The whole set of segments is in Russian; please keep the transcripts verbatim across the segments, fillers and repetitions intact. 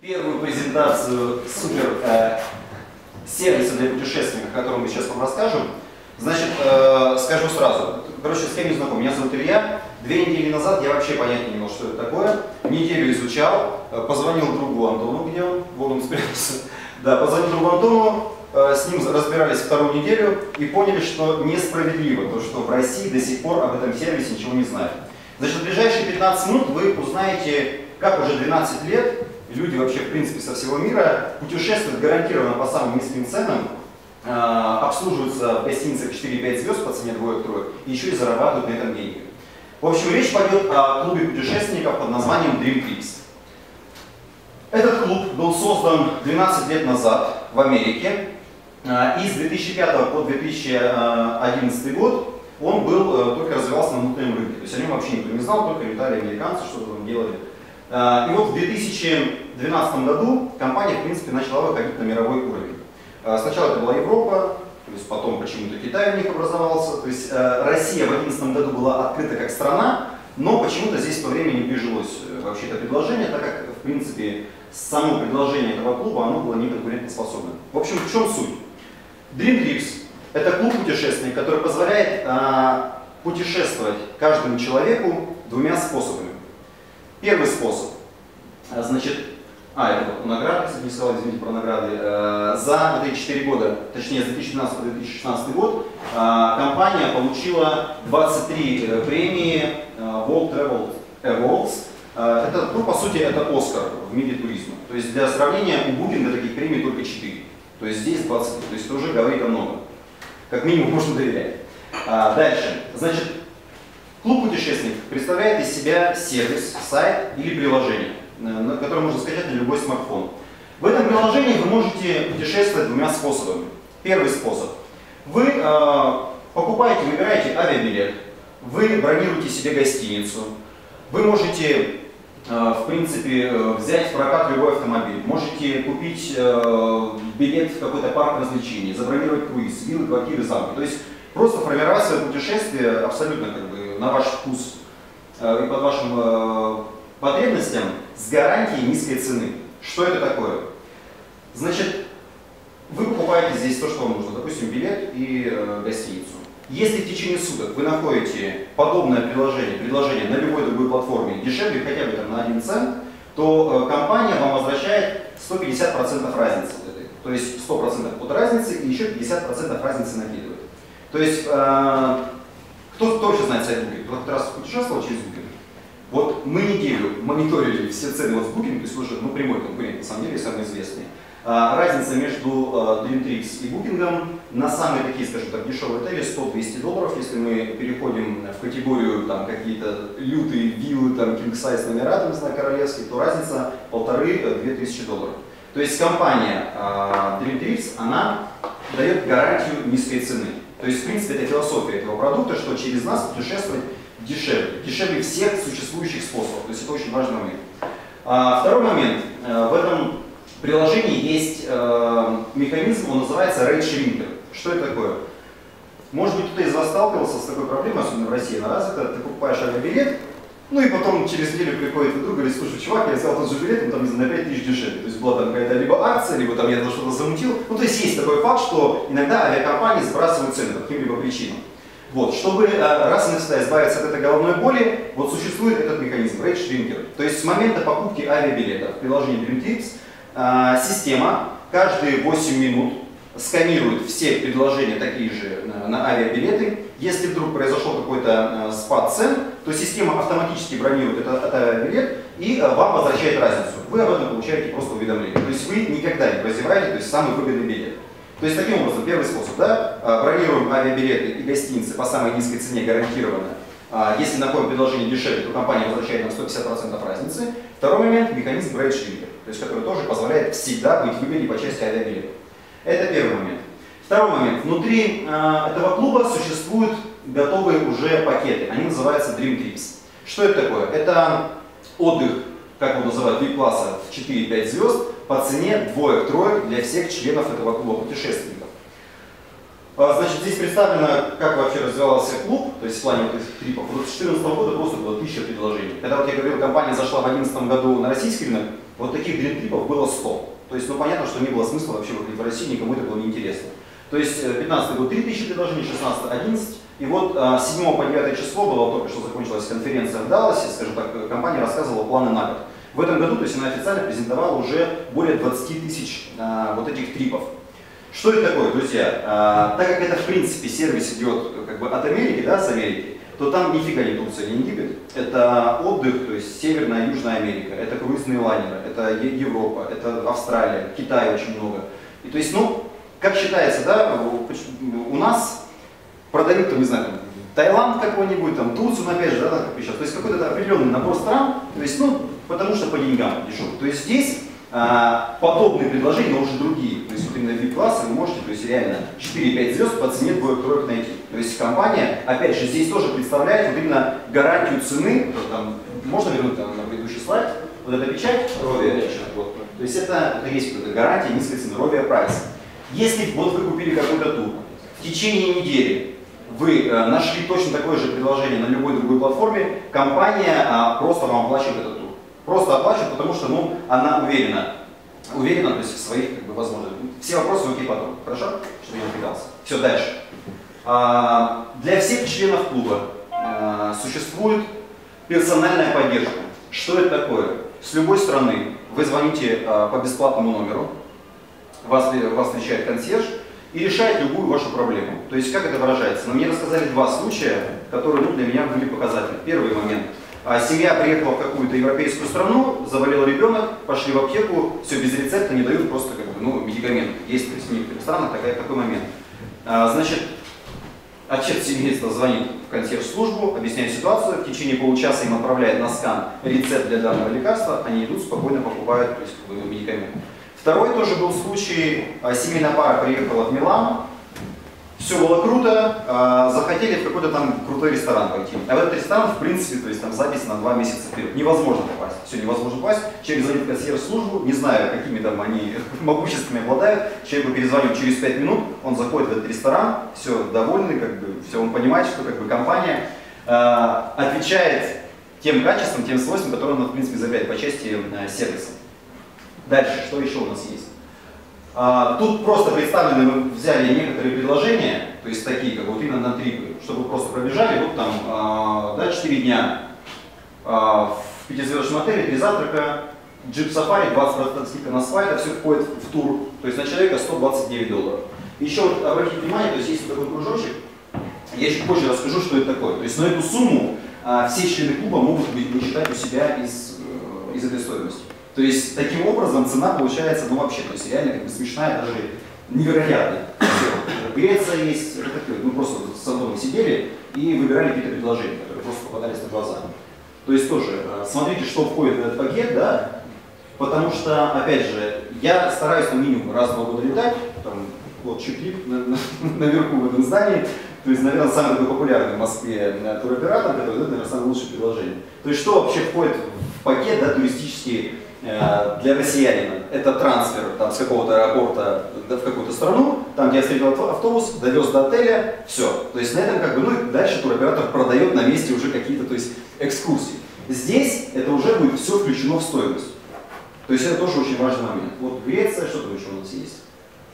первую презентацию супер э, сервиса для путешественников, о котором мы сейчас вам расскажем. Значит, э, скажу сразу. Короче, с кем не знаком. Меня зовут Илья. Две недели назад я вообще понятия не имел, что это такое. Неделю изучал, э, позвонил другу Антону, где он, вот он спрятался. Да, позвонил другу Антону, э, с ним разбирались вторую неделю и поняли, что несправедливо то, что в России до сих пор об этом сервисе ничего не знают. Значит, в ближайшие пятнадцать минут вы узнаете, как уже двенадцать лет люди вообще, в принципе, со всего мира путешествуют гарантированно по самым низким ценам, э, обслуживаются в гостиницах четыре-пять звезд по цене двоек-троек и еще и зарабатывают на этом деньги. В общем, речь пойдет о клубе путешественников под названием Dream Trips. Этот клуб был создан двенадцать лет назад в Америке, и с две тысячи пятого по две тысячи одиннадцатый год он был, только развивался на внутреннем рынке. То есть о нем вообще никто не знал, только летали американцы, что-то там делали. И вот в две тысячи двенадцатом году компания, в принципе, начала выходить на мировой уровень. Сначала это была Европа, то есть потом почему-то Китай у них образовался. То есть Россия в две тысячи одиннадцатом году была открыта как страна, но почему-то здесь в то время не прижилось вообще это предложение, так как, в принципе, само предложение этого клуба, оно было неконкурентоспособным. В общем, в чем суть? Dream Trips – это клуб путешественников, который позволяет а, путешествовать каждому человеку двумя способами. Первый способ, а, значит, а, это вот награды, кстати, не сказал, извините про награды. А, за вот эти четыре года, точнее, с две тысячи двенадцатого по две тысячи шестнадцатый год, а, компания получила двадцать три премии а, World Travel Awards. Это, ну, по сути, это Оскар в мире туризма. То есть для сравнения у Booking таких премий только четыре. То есть здесь двадцать три. То есть это уже говорит о многом. Как минимум можно доверять. А, дальше. Значит, клуб путешественников представляет из себя сервис, сайт или приложение, которое можно скачать на любой смартфон. В этом приложении вы можете путешествовать двумя способами. Первый способ. Вы э, покупаете, выбираете авиабилет, вы бронируете себе гостиницу, вы можете, в принципе, взять в прокат любой автомобиль, можете купить билет в какой-то парк развлечений, забронировать круиз, виллы, квартиры, замки. То есть просто формировать свое путешествие абсолютно как бы на ваш вкус и под вашим потребностям с гарантией низкой цены. Что это такое? Значит, вы покупаете здесь то, что вам нужно, допустим, билет и гостиницу. Если в течение суток вы находите подобное приложение, предложение на любой другой платформе дешевле хотя бы там, на один цент, то э, компания вам возвращает сто пятьдесят процентов разницы. То есть сто процентов от разницы и еще пятьдесят процентов разницы накидывает. То есть, э, кто, кто вообще знает сайт Booking? Кто хоть раз путешествовал через Booking? Вот мы неделю мониторили все цены вот в Booking, то есть уже ну, прямой конкурент, на самом деле, самый известный. Разница между Dream Trips и Booking на самые такие, скажем так, дешевые отели сто-двести долларов. Если мы переходим в категорию там какие-то лютые виллы, там king size номера, там, не знаю, королевские, то разница полторы-две тысячи долларов. То есть компания Dream Trips, она дает гарантию низкой цены. То есть, в принципе, это философия этого продукта, что через нас путешествовать дешевле. Дешевле всех существующих способов. То есть это очень важный момент. Второй момент. В этом в приложении есть э, механизм, он называется Rate Shrinker. Что это такое? Может быть, кто-то из вас сталкивался с такой проблемой, особенно в России, на раз это ты покупаешь авиабилет, ну и потом через неделю приходит друг и говорит: слушай, чувак, я взял тот же билет, он там, не знаю, на пять тысяч дешевле. То есть была там какая-то либо акция, либо там я что-то замутил. Ну то есть есть такой факт, что иногда авиакомпании сбрасывают цены по каким-либо причинам. Вот, чтобы э, раз и навсегда избавиться от этой головной боли, вот существует этот механизм Rate Shrinker. То есть с момента покупки авиабилета в приложении Dream Trips система каждые восемь минут сканирует все предложения такие же на авиабилеты. Если вдруг произошел какой-то спад цен, то система автоматически бронирует этот авиабилет и вам возвращает разницу. Вы об этом получаете просто уведомление. То есть вы никогда не прозеваете, то есть самый выгодный билет. То есть таким образом, первый способ, да, бронируем авиабилеты и гостиницы по самой низкой цене гарантированно. Если находим предложение дешевле, то компания возвращает нам сто пятьдесят процентов разницы. Второй момент – механизм Rate Shrinker, то есть который тоже позволяет всегда быть выгоднее по части авиабилета. Это первый момент. Второй момент. Внутри э, этого клуба существуют готовые уже пакеты. Они называются Dream Trips. Что это такое? Это отдых, как его называют, ви ай пи-класса в четыре-пять звезд по цене двоек-троек для всех членов этого клуба путешественников. Значит, здесь представлено, как вообще развивался клуб, то есть в плане вот этих трипов. Вот с две тысячи четырнадцатого года просто было тысяча предложений. Когда вот я говорил, компания зашла в две тысячи одиннадцатом году на российский рынок, Вот таких дрим-трипов было сто. То есть, ну понятно, что не было смысла вообще выходить в Россию, никому это было неинтересно. То есть пятнадцатый год три тысячи предложений, шестнадцатый одиннадцать. И вот с седьмого по девятое число было только что закончилась конференция в Далласе, скажем так, компания рассказывала планы на год. В этом году, то есть она официально презентовала уже более двадцати тысяч а, вот этих трипов. Что это такое, друзья? А, так как это в принципе сервис идет как бы от Америки, да, с Америки, то там нифига не Турция, не Египет. Это отдых, то есть Северная и Южная Америка, это круизные лайнеры, это Европа, это Австралия, Китай очень много. И то есть, ну, как считается, да, у нас продают, там, не знаю, там, Таиланд какой-нибудь, там, Турцию, ну, опять же, да, как сейчас. То есть какой-то определенный набор стран, то есть, ну, потому что по деньгам дешево. То есть здесь а, подобные предложения, но уже другие. То есть вот именно ви ай пи-классы вы можете, то есть реально четыре-пять звезд по цене двоек-троек найти. То есть компания, опять же, здесь тоже представляет вот именно гарантию цены. Там, можно вернуть там, на предыдущий слайд? Вот эта печать, Rovia, вот. То есть это, это есть вот эта гарантия низкой цены, Rovia Price. Если вот вы купили какой-то тур, в течение недели вы э, нашли точно такое же предложение на любой другой платформе, компания э, просто вам оплачивает этот тур. Просто оплачивает, потому что ну, она уверена, уверена то есть, в своих как бы, возможностях. Все вопросы окей потом, хорошо? Чтобы я напитался. Все, дальше. А, для всех членов клуба а, существует персональная поддержка. Что это такое? С любой страны вы звоните а, по бесплатному номеру, вас, вас встречает консьерж и решает любую вашу проблему. То есть как это выражается? Но мне рассказали два случая, которые ну, для меня были показательны. Первый момент. А семья приехала в какую-то европейскую страну, заболел ребенок, пошли в аптеку, все без рецепта, не дают просто как бы, ну, медикаменты. Есть то есть, в некоторых странах такой, такой момент. А, значит, отец семейства звонит в консьерж-службу, объясняет ситуацию, в течение получаса им отправляет на скан рецепт для данного лекарства, они идут, спокойно покупают то есть, как бы, медикаменты. Второй тоже был случай, семейная пара приехала в Милан. Все было круто, э, захотели в какой-то там крутой ресторан пойти. А в этот ресторан, в принципе, то есть там запись на два месяца вперед. Невозможно попасть. Все невозможно попасть. Человек звонит в консьерж-службу, не знаю, какими там они могуществами обладают. Человеку перезвонит через пять минут, он заходит в этот ресторан, все довольный, как бы, все, он понимает, что как бы компания э, отвечает тем качеством, тем свойствам, которые она, в принципе, заявляет по части э, сервиса. Дальше, что еще у нас есть? А, тут просто представлены, мы взяли некоторые предложения, то есть такие, как вот именно на трипы, чтобы вы просто пробежали, вот там, а, да, четыре дня а, в пятизвездочном отеле, три завтрака, джип-сафари, двадцать процентов скидка на свай, это все входит в тур, то есть на человека сто двадцать девять долларов. Еще вот обратите внимание, то есть есть такой кружочек, я чуть позже расскажу, что это такое. То есть на эту сумму а, все члены клуба могут вычитать у себя из, из этой стоимости. То есть, таким образом, цена получается, ну вообще, то есть реально как бы смешная, даже невероятная. Греция есть, это такое, мы просто с Антоном сидели и выбирали какие-то предложения, которые просто попадались на глаза. То есть тоже, смотрите, что входит в этот пакет, да, потому что, опять же, я стараюсь на минимум раз в два года летать, там, вот чип-лип на, на, наверху в этом здании, то есть, наверное, самый такой популярный в Москве туроператор, который дает, наверное, самое лучшее предложение. То есть, что вообще входит в пакет, да, туристический, для россиянина? Это трансфер там, с какого-то аэропорта в какую-то страну, там, где я встретил автобус, довез до отеля, все. То есть на этом как бы, ну и дальше туроператор продает на месте уже какие-то, то есть экскурсии. Здесь это уже будет все включено в стоимость. То есть это тоже очень важный момент. Вот Греция, что там еще у нас есть?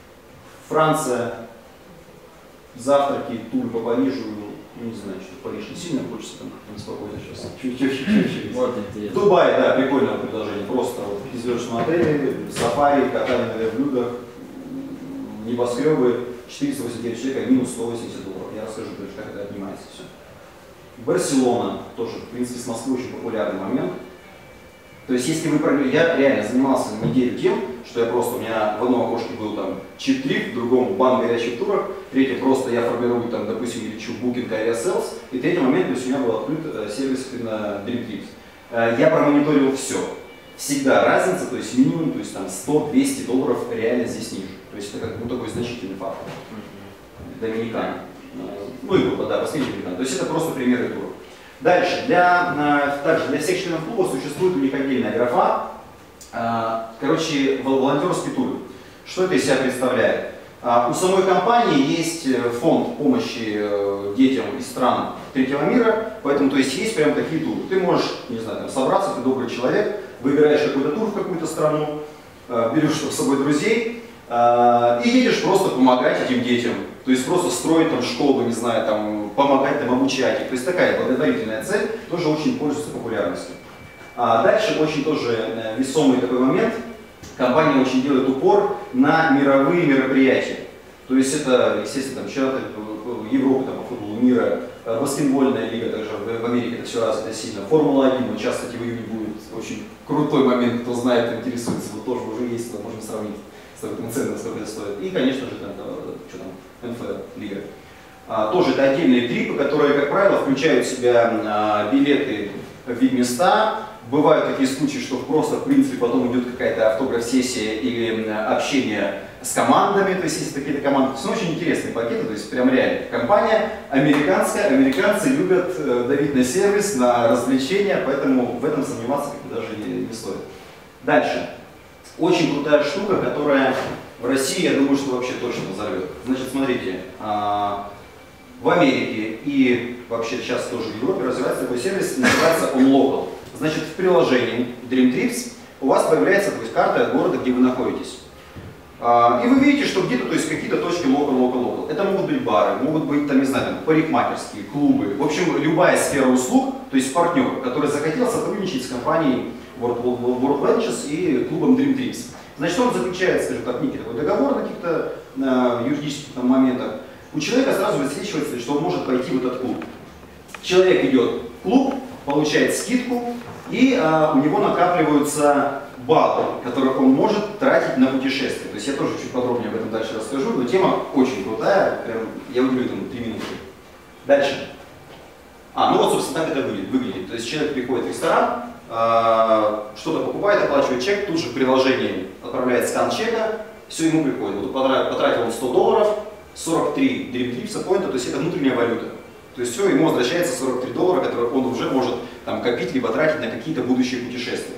Франция, завтраки, туры по Парижу. Не знаю, что Париж не сильно хочется, там как-то неспокойно сейчас. Чуть-чуть. Дубай, да, прикольное предложение. Просто вот в пятизвездочном отеле, сафари, катание на верблюдах, небоскребы, четыреста восемьдесят девять человек, минус сто восемьдесят долларов. Я расскажу, как это отнимается все. Барселона, тоже, в принципе, с Москвой очень популярный момент. То есть, если вы, я реально занимался неделю тем, что я просто, у меня в одном окошке был там чип-трип, в другом банк горячих туров, третий просто я формирую там, допустим, лечу Booking, Aviasales, и третий момент, то есть у меня был открыт э, сервис именно Dream Trips. Э, я промониторил все. Всегда разница, то есть минимум, то есть там сто-двести долларов реально здесь ниже. То есть это как ну, такой значительный фактор. Доминикане. Ну и вот, да, последний Доминикан. То есть это просто примеры туров. Дальше, для, также для всех членов клуба существует у них отдельная графа, короче, волонтерские туры. Что это из себя представляет? У самой компании есть фонд помощи детям из стран третьего мира, поэтому то есть есть прям такие туры. Ты можешь, не знаю, там, собраться, ты добрый человек, выбираешь какой-то тур в какую-то страну, берешь с собой друзей и едешь просто помогать этим детям. То есть просто строить там школу, не знаю, там, помогать там обучать их. То есть такая благотворительная цель тоже очень пользуется популярностью. А дальше очень тоже весомый такой момент. Компания очень делает упор на мировые мероприятия. То есть это, естественно, там, чемпионаты Европы там, по футболу, мира, баскетбольная лига, также в Америке это все развито сильно. Формула один, вот сейчас, кстати, в июне будет очень крутой момент, кто знает, интересуется, вот тоже уже есть, это можно сравнить, с ценой, сколько это стоит. И, конечно же, там, что там, эн эф эл лига. А, тоже это отдельные трипы, которые, как правило, включают в себя а, билеты в вип-места. Бывают такие случаи, что просто, в принципе, потом идет какая-то автограф-сессия или общение с командами, то есть есть какие-то команды. Все очень интересные пакеты, то есть прям реально. Компания американская, американцы любят э, давить на сервис, на развлечения, поэтому в этом сомневаться как-то даже не, не стоит. Дальше. Очень крутая штука, которая в России, я думаю, что вообще точно взорвет. Значит, смотрите, э, в Америке и вообще сейчас тоже в Европе развивается такой сервис, называется OnLocal. Значит, в приложении Dream Trips у вас появляется, то есть, карта города, где вы находитесь. А, и вы видите, что где-то, то есть, какие-то точки local, local, local. Это могут быть бары, могут быть, там, не знаю, там, парикмахерские, клубы. В общем, любая сфера услуг, то есть партнер, который захотел сотрудничать с компанией World, World Ventures и клубом Dream Trips. Значит, он заключает, скажем так, некий такой договор на каких-то э, юридических там, моментах. У человека сразу высвечивается, что он может пойти в этот клуб. Человек идет в клуб, получает скидку, и а, у него накапливаются баллы, которые он может тратить на путешествие. То есть я тоже чуть подробнее об этом дальше расскажу, но тема очень крутая, прям, я уделю этому три минуты. Дальше. А, ну вот, собственно, так это выглядит. выглядит. То есть человек приходит в ресторан, а, что-то покупает, оплачивает чек, тут же в приложении отправляет скан чека, все ему приходит. Вот потратил он сто долларов, сорок три Dream Trips поинта, то есть это внутренняя валюта. То есть все, ему возвращается сорок три доллара, которые он уже может там, копить, либо тратить на какие-то будущие путешествия.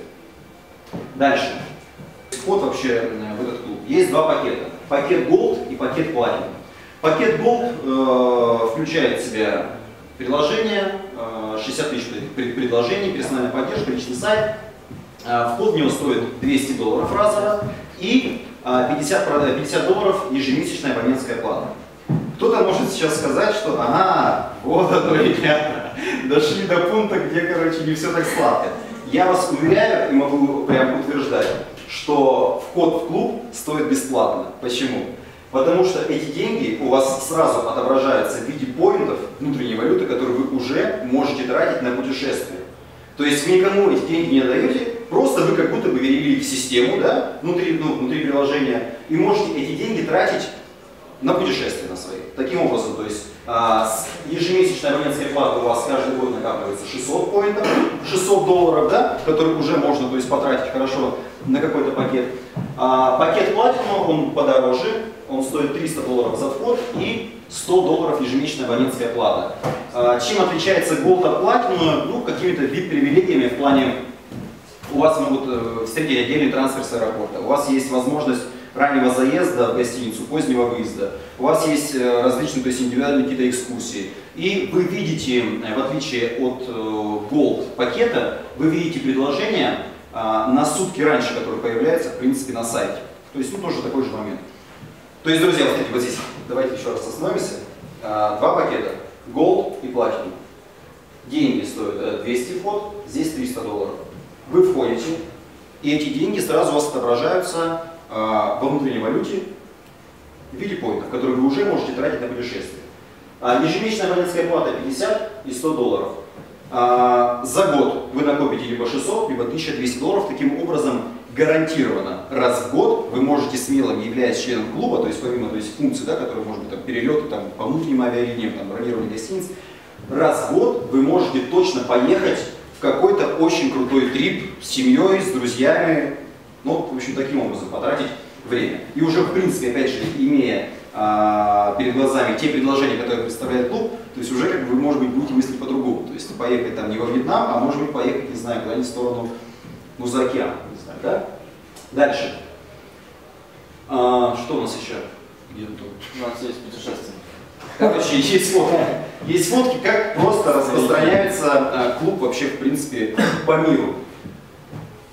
Дальше. Вход вообще в этот клуб. Есть два пакета. Пакет Gold и пакет Platinum. Пакет Gold э, включает в себя приложение, э, шестьдесят тысяч предложений, персональная поддержка, личный сайт. Э, вход в него стоит двести долларов разово и э, пятьдесят, пятьдесят долларов ежемесячная абонентская плата. Кто-то может сейчас сказать, что ага, вот оно, ребята, дошли до пункта, где, короче, не все так сладко. Я вас уверяю и могу прям утверждать, что вход в клуб стоит бесплатно. Почему? Потому что эти деньги у вас сразу отображаются в виде поинтов внутренней валюты, которые вы уже можете тратить на путешествие. То есть вы никому эти деньги не отдаете, просто вы как будто бы ввели их в систему, да, внутри, ну, внутри приложения, и можете эти деньги тратить на путешествия на свои. Таким образом, то есть а, ежемесячная абонентская плата у вас каждый год накапливается шестьсот поинтов, шестьсот долларов, да, которые уже можно, то есть, потратить хорошо на какой-то пакет. А, пакет Platinum, он подороже, он стоит триста долларов за вход и сто долларов ежемесячная абонентская плата. А, чем отличается Gold от Platinum? Ну, какими-то вип-привилегиями в плане, у вас могут э, встретить отдельный трансфер с аэропорта, у вас есть возможность раннего заезда в гостиницу, позднего выезда. У вас есть различные, то есть индивидуальные какие-то экскурсии. И вы видите, в отличие от Gold пакета, вы видите предложения на сутки раньше, которые появляются, в принципе, на сайте. То есть, ну, тоже такой же момент. То есть, друзья, вот, вот здесь, давайте еще раз остановимся. Два пакета, Gold и Platinum. Деньги стоят двести вход, здесь триста долларов. Вы входите, и эти деньги сразу у вас отображаются во внутренней валюте в виде поинтов, которые вы уже можете тратить на путешествие. Ежемесячная абонентская плата пятьдесят и сто долларов. За год вы накопите либо шестьсот, либо тысяча двести долларов. Таким образом, гарантированно раз в год вы можете смело, являясь членом клуба, то есть помимо то есть, функций, да, которые может быть там, перелеты там, по внутренним авиалиниям, там, бронирование гостиниц, раз в год вы можете точно поехать в какой-то очень крутой трип с семьей, с друзьями. Ну, в общем, таким образом потратить время. И уже, в принципе, опять же, имея а, перед глазами те предложения, которые представляет клуб, то есть уже, как бы, вы, может быть, будете мыслить по-другому. То есть поехать там не во Вьетнам, а может быть, поехать, не знаю, куда-нибудь в сторону, ну, за океан, не знаю, да? Дальше. А, что у нас еще? Где-то тут? У нас есть путешествие. Короче, есть фотки. Есть фотки, как просто распространяется а, клуб вообще, в принципе, по миру.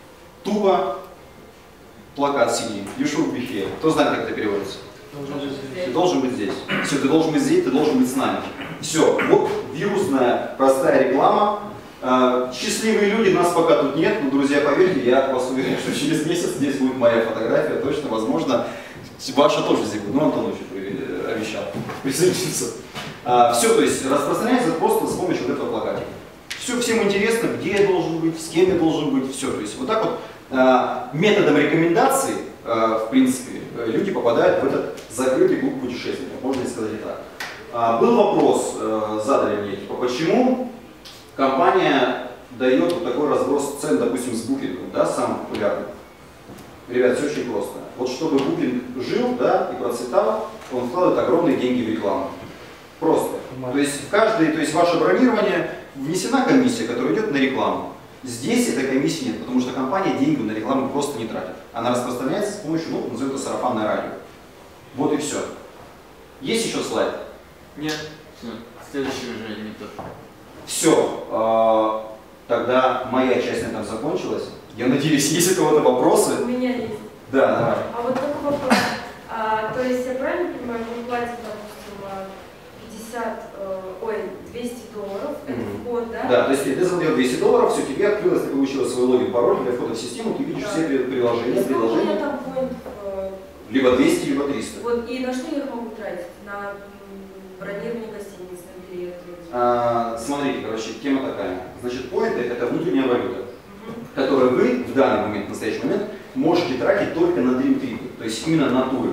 тупо плакат синий, you should be here. Кто знает, как это переводится? Ты должен быть здесь. Все, ты должен быть здесь, ты должен быть с нами. Все, вот вирусная простая реклама. Счастливые люди, нас пока тут нет, но, друзья, поверьте, я вас уверен, что через месяц здесь будет моя фотография, точно, возможно, ваша тоже здесь будет. Ну, Антон очень обещал присоединиться. Все, то есть распространяется просто с помощью вот этого плакатика. Все, всем интересно, где я должен быть, с кем я должен быть, все. То есть вот так вот методом рекомендаций, в принципе, люди попадают в этот закрытый клуб путешественников, можно сказать и так. Был вопрос, задали мне, типа, почему компания дает вот такой разброс цен, допустим, с букингом, да, самый популярный. Ребят, все очень просто. Вот чтобы букинг жил, да, и процветал, он вкладывает огромные деньги в рекламу. Просто. То есть в каждое, то есть ваше бронирование внесена комиссия, которая идет на рекламу. Здесь этой комиссии нет, потому что компания деньги на рекламу просто не тратит. Она распространяется с помощью, ну, назовем это сарафанное радио. Вот и все. Есть еще слайд? Нет. Все. Следующий уже не тот. Все. Тогда моя часть на этом закончилась. Я надеюсь, есть у кого-то вопросы? У меня есть. Да, давай. А вот такой вопрос. А, то есть, я правильно понимаю, мы платим, допустим, пятьдесят, ой, двести долларов, это Mm-hmm. вход, да? Да, то есть ты заплатил двести долларов, все, тебе открылось, ты получила свой логин, пароль для входа в систему, ты видишь Да. все приложения, Сколько у меня приложения. там поинтов? э, Либо двести, либо триста. Вот, и на что я их могу тратить? На м, бронирование гостиниц, на билеты? А, смотрите, короче, тема такая. Значит, поинты это внутренняя валюта, Мгм. которую вы в данный момент, в настоящий момент, можете тратить только на дрим-трипы, то есть именно на туры.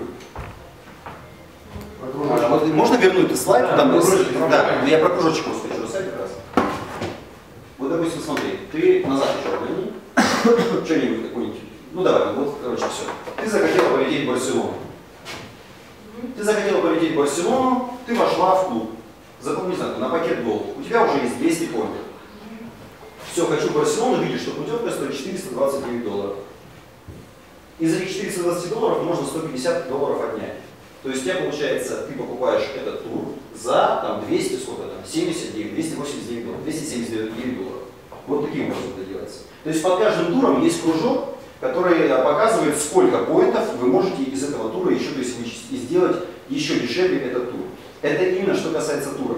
А, вот можно вернуть этот слайд? Да, Там, кружочек, да, я про кружочек просто хочу рассказать как раз. Вот, допустим, смотри, ты назад еще поверни, что-нибудь какой-нибудь. Ну давай, вот, короче, все. Ты захотела полететь в Барселону. Ты захотела полететь в Барселону, ты вошла в клуб. Запомни, знак, на пакет Gold. У тебя уже есть двести поинтов. Все, хочу в Барселону, видишь, что путевка стоит четыреста двадцать девять долларов. Из этих четырёхсот двадцати долларов можно сто пятьдесят долларов отнять. То есть у тебя получается, ты покупаешь этот тур за там, двести, сколько там, семьдесят девять, двести восемьдесят девять долларов, двести семьдесят девять долларов. Вот таким образом это делается. То есть под каждым туром есть кружок, который показывает, сколько поинтов вы можете из этого тура еще, то есть, сделать еще дешевле этот тур. Это именно что касается туров.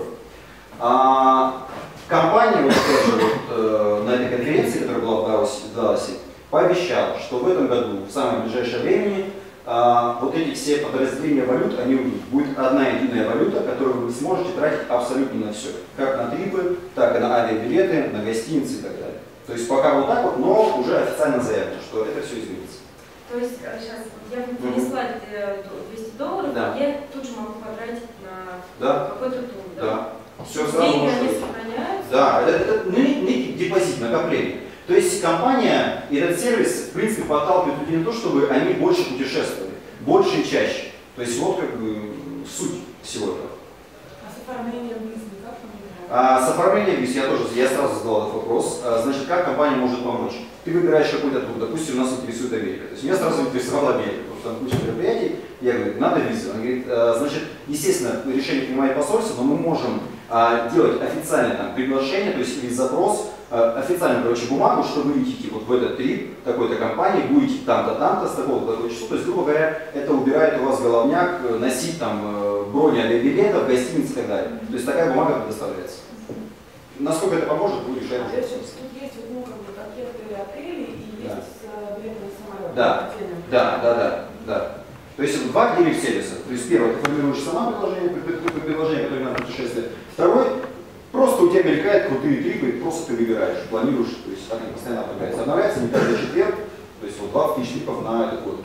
А, компания, вот, тоже, вот, э, на этой конференции, которая была в Далласе, в Далласе, пообещала, что в этом году, в самое ближайшее время, а, вот эти все подразделения валют, они уйдут. Будет одна единая валюта, которую вы сможете тратить абсолютно на все. Как на трипы, так и на авиабилеты, на гостиницы и так далее. То есть пока вот так вот, но уже официально заявлено, что это все изменится. То есть, а, сейчас, вот я внесла э, двести долларов, Да. я тут же могу потратить на Да. какой-то тур, да? Да. Все Деньги сразу они можно. сохраняются? Да, это, это ну, некий депозит, накопление. То есть компания и этот сервис, в принципе, подталкивает людей на то, чтобы они больше путешествовали, больше и чаще. То есть вот как бы суть всего этого. А с оформлением виз как там? А с оформлением виз я тоже, я сразу задал этот вопрос. А, значит, как компания может помочь? Ты выбираешь какой-то тур, допустим, нас интересует Америка. То есть меня сразу интересовала Америка, потому что там куча мероприятий. Я говорю, надо визу. Она говорит, а, значит, естественно, решение принимает посольство, но мы можем а, делать официальное там приглашение, то есть или запрос, а, официальную, короче, бумагу, что вы летите вот в этот трип такой-то компании, будете там-то, там-то, с такого-то такого числа. То есть, грубо говоря, это убирает у вас головняк, носить там брони авиабилетов, гостиниц и так далее. То есть такая бумага предоставляется. Насколько это поможет, вы решаете. То есть тут есть ну, как бы, пакеты отелей и Да. есть э, билеты на самолет. Да. отдельно. Да, да, да, да. То есть два директ сервиса. То есть первое, ты формируешь сама приложение, приложение, которое надо путешествие. Второй, просто у тебя мелькают крутые трипы, просто ты выбираешь, планируешь, то есть они постоянно обновляются. Обновляется не каждый четверг, то есть вот двадцать тысяч трипов на этот год.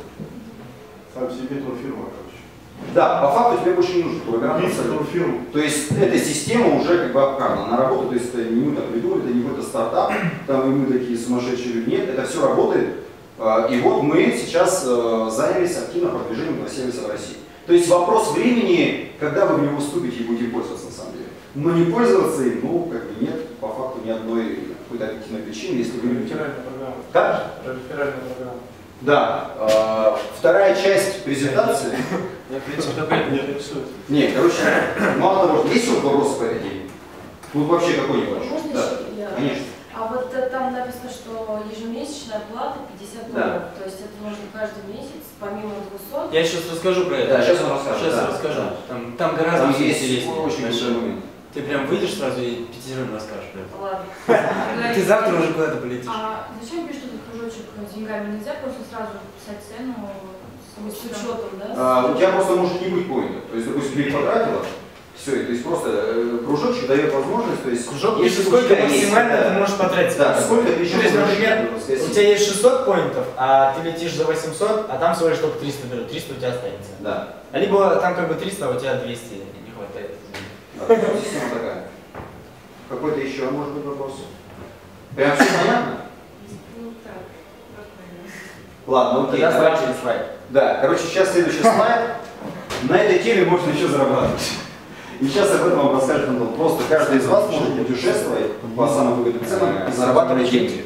Сам себе турфирма, короче. Да, по факту тебе больше не нужен туроператор. Убийца турфирму. То есть эта система уже как бы обкарна, она работает, то есть это не мы так придумали, это не какой-то стартап, там и мы такие сумасшедшие люди, нет, это все работает. И вот мы сейчас занялись активно продвижением этого сервиса в России. То есть вопрос времени, когда вы в него вступите и будете пользоваться на самом деле. Но не пользоваться им, ну, как бы нет, по факту ни одной какой-то объективной причины, если вы любите. Реферальная программа. Как? Реферальная программа. Да. Э, вторая часть презентации. Я, в принципе, только это не интересует. Не, короче, мало того, что есть еще вопросы по этой теме? Тут вообще какой-нибудь? Можно Да, еще? Я- конечно. А вот э, там написано, что ежемесячная оплата пятьдесят Да. долларов. То есть это нужно каждый месяц, помимо двухсот. Я сейчас расскажу про это. Да, сейчас он расскажет, Сейчас да, я расскажу. да. Там, там гораздо Там всё есть интереснее. очень Вообще. большой момент. Ты прям выйдешь сразу и пятерым расскажешь про это. Ладно. Ты завтра уже куда-то полетишь. А зачем пишут этот кружочек с деньгами? Нельзя просто сразу писать цену С учетом, да? А, у тебя просто может не быть поинта. То есть, допустим, ты их потратила, все, то есть просто э, кружочек дает возможность, то есть Кружок если пишет, у сколько тебя есть, максимально да, ты можешь потратить. да, сколько ты еще То есть, можешь, например, так сказать, у тебя есть шестьсот поинтов, а ты летишь за восемьсот, а там всего лишь только триста берут, триста у тебя останется. да. А либо там как бы триста, а у тебя двести не хватает. Да, система такая. Какой-то еще может быть вопрос? Прям все понятно? Ну так, нормально. Ладно, окей. Тогда давайте. следующий слайд. Да, короче, сейчас следующий слайд. На этой теме можно еще зарабатывать. И сейчас об этом вам расскажет Антон. Просто каждый из вас может путешествовать по самым выгодным ценам и зарабатывать деньги.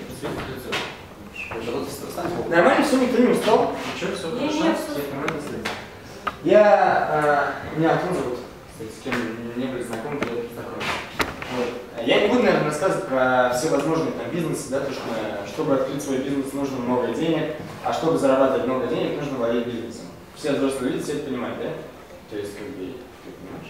Нормально, все, никто не устал. Ничего, все Не, хорошо. не, всё. Всех нормально стоит. Я, э, меня Антон зовут, кстати, с кем не были знакомы, привет, знакомы. Вот. Я не буду, наверное, рассказывать про все возможные там бизнесы, да, то, что э, чтобы открыть свой бизнес, нужно много денег, а чтобы зарабатывать много денег, нужно владеть бизнесом. Все взрослые люди все это понимают, да? То есть, как бы, ты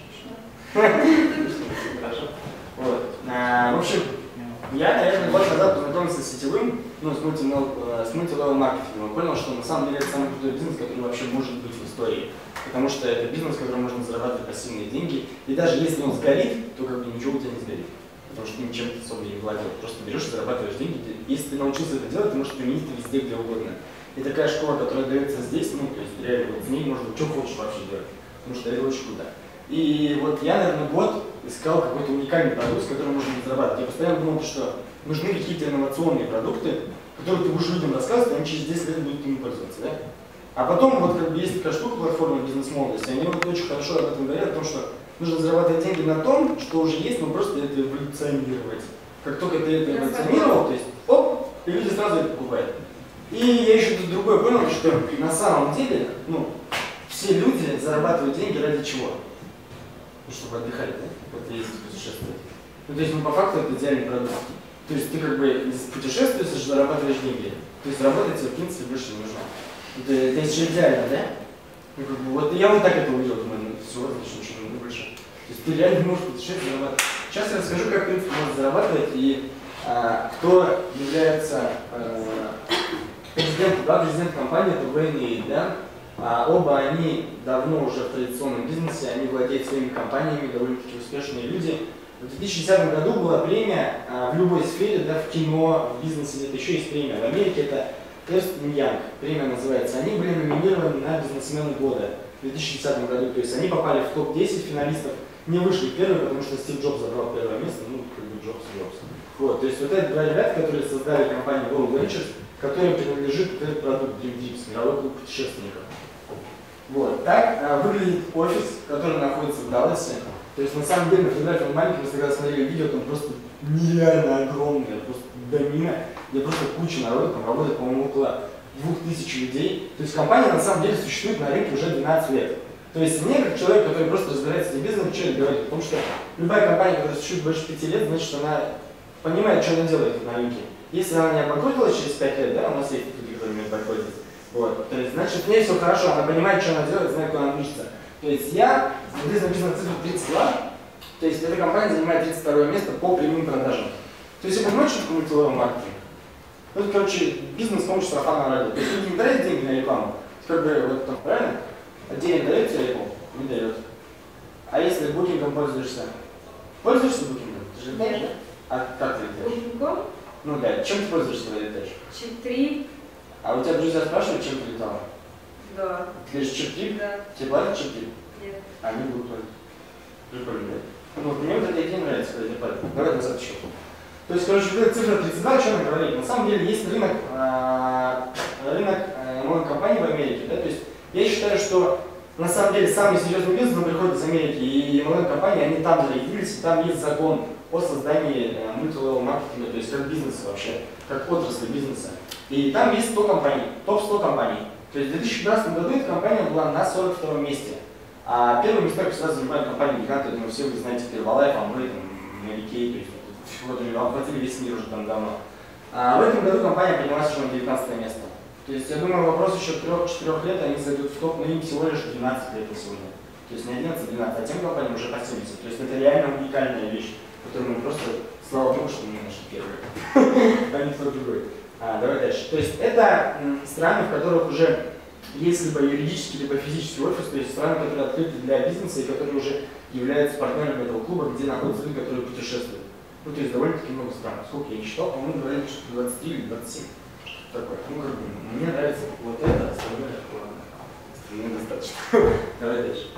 понимаешь? Хорошо. Вот. А, в общем, я, наверное, год назад познакомился с сетевым, ну, с мультилевел маркетингом, и понял, что на самом деле это самый крутой бизнес, который вообще может быть в истории. Потому что это бизнес, в котором можно зарабатывать пассивные деньги. И даже если он сгорит, то как бы ничего у тебя не сгорит. Потому что ты ничем особо не владел. Просто берешь и зарабатываешь деньги. Если ты научился это делать, ты можешь применить это везде, где угодно. И такая школа, которая дается здесь, ну, то есть реально вот в ней можно что хочешь вообще делать. Потому что это очень круто. И вот я, наверное, год искал какой-то уникальный продукт, с которым можно зарабатывать. Я постоянно думал, что нужны какие-то инновационные продукты, которые ты будешь людям рассказывать, и они через десять лет будут ими пользоваться, да? А потом вот как бы есть такая штука, платформа бизнес-молодости, они вот очень хорошо об этом говорят, о том, что нужно зарабатывать деньги на том, что уже есть, но просто это эволюционировать. Как только ты это эволюционировал, то есть оп, и люди сразу это покупают. И я еще тут другое понял, что на самом деле, ну, все люди зарабатывают деньги ради чего? Ну, чтобы отдыхать, да? Вот ездить, путешествовать. Ну, то есть, ну, по факту это идеальный продукт. То есть ты как бы путешествуешь, зарабатываешь деньги. То есть работать тебе в принципе больше не нужно. Это, это же идеально, да? Ну, как бы, вот я вот так это увидел, думаю, ну все, значит, ничего не нужно больше. То есть ты реально можешь путешествовать, зарабатывать. Сейчас я расскажу, как в принципе можно зарабатывать и а, кто является а, президентом, да, президент компании, это Вейн и Эйд, да? А, оба они давно уже в традиционном бизнесе, они владеют своими компаниями, довольно-таки успешные люди. В две тысячи десятом году была премия а, в любой сфере, да, в кино, в бизнесе, это еще есть премия. В Америке это Эрнст энд Янг, премия называется. Они были номинированы на бизнесмены года в две тысячи десятом году. То есть они попали в топ десять финалистов, не вышли первыми, потому что Стив Джобс забрал первое место, ну, как бы Джобс, Джобс. Вот, то есть вот это два ребята, которые создали компанию World Ventures, которой принадлежит этот продукт Dream Trips, мировой клуб путешественников. Вот, так а, выглядит офис, который находится в Далласе. То есть на самом деле на фотографии маленький, мы когда смотрели видео, там просто нереально огромное, просто домина, где просто куча народу, там работает, по-моему, около двух тысяч людей. То есть компания на самом деле существует на рынке уже двенадцать лет. То есть мне, как человек, который просто разбирается в бизнесе, что это говорит? Потому что любая компания, которая существует больше пяти лет, значит, она понимает, что она делает на рынке. Если она не обанкротилась через пять лет, да, у нас есть люди, которые умеют банкротить, вот, то есть, значит, в ней все хорошо, она понимает, что она делает, знает, куда она движется. То есть я, здесь написано цифра тридцать два, то есть эта компания занимает тридцать второе место по прямым продажам. То есть, вы понимаете, что такое мультилевел маркетинг? Ну, это, короче, бизнес с помощью сарафанного радио. То есть люди не тратят деньги на рекламу, как бы, вот там, правильно? А денег дает тебе рекламу? Не дает. А если букингом пользуешься? Пользуешься букингом? Ты же летаешь, да? А как ты летаешь? Букингом? Ну да, чем ты пользуешься, когда летаешь? Чип-трип. А у тебя друзья спрашивают, чем ты летала? Да. Ты говоришь, чип-трип? Да. Тебе платят чип-трип? Нет. А они будут платить. Прикольно, да? Ну, мне вот эта идея нравится, когда тебе платят. Давай назад еще. То есть, короче, вот эта цифра тридцать два, о чем она говорит? На самом деле есть рынок, а, рынок эм эл эм-компаний в Америке, да, то есть я считаю, что на самом деле самый серьезный бизнес, он приходит из Америки, и эм эл эм-компании, они там зарегистрировались, и там есть закон о создании мультилевел маркетинга, то есть как бизнеса вообще, как отрасли бизнеса. И там есть сто компаний, топ сто компаний. То есть в две тысячи пятнадцатом году эта компания была на сорок втором месте. А первые места всегда занимают компании гиганты, я думаю, все вы знаете, Herbalife, Amway, Mary Kay, то есть вот, охватили весь мир уже там давно. А в этом году компания поднялась уже на девятнадцатое место. То есть, я думаю, вопрос еще трех-четырех лет, они зайдут в топ, но им всего лишь двенадцать лет на сегодня. То есть не одиннадцать, а двенадцать, а тем компаниям уже по семьдесят. То есть это реально уникальная вещь, которую мы просто, слава богу, что мы нашли первые, а не кто другой. А, давай дальше. То есть это м, страны, в которых уже есть либо юридический, либо физический офис, то есть страны, которые открыты для бизнеса и которые уже являются партнерами этого клуба, где находятся люди, которые путешествуют. Ну, то есть довольно-таки много стран. Сколько я не считал, по-моему, говорили, что двадцать три или двадцать семь. Такое. Ну, как бы, мне нравится вот это, остальное, ладно, остальное достаточно. Давай дальше.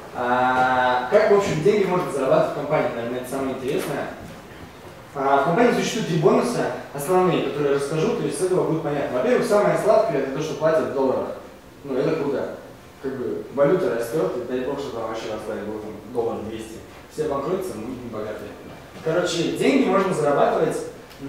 А, как, в общем, деньги можно зарабатывать в компании, наверное, это самое интересное. А, в компании существуют три бонуса, основные, которые я расскажу, то есть с этого будет понятно. Во-первых, самое сладкое это то, что платят в долларах. Ну, это круто. Как бы валюта растет, и дай бог, что там вообще назвали был там доллар двести. Все банкротятся, мы будем богатые. Короче, деньги можно зарабатывать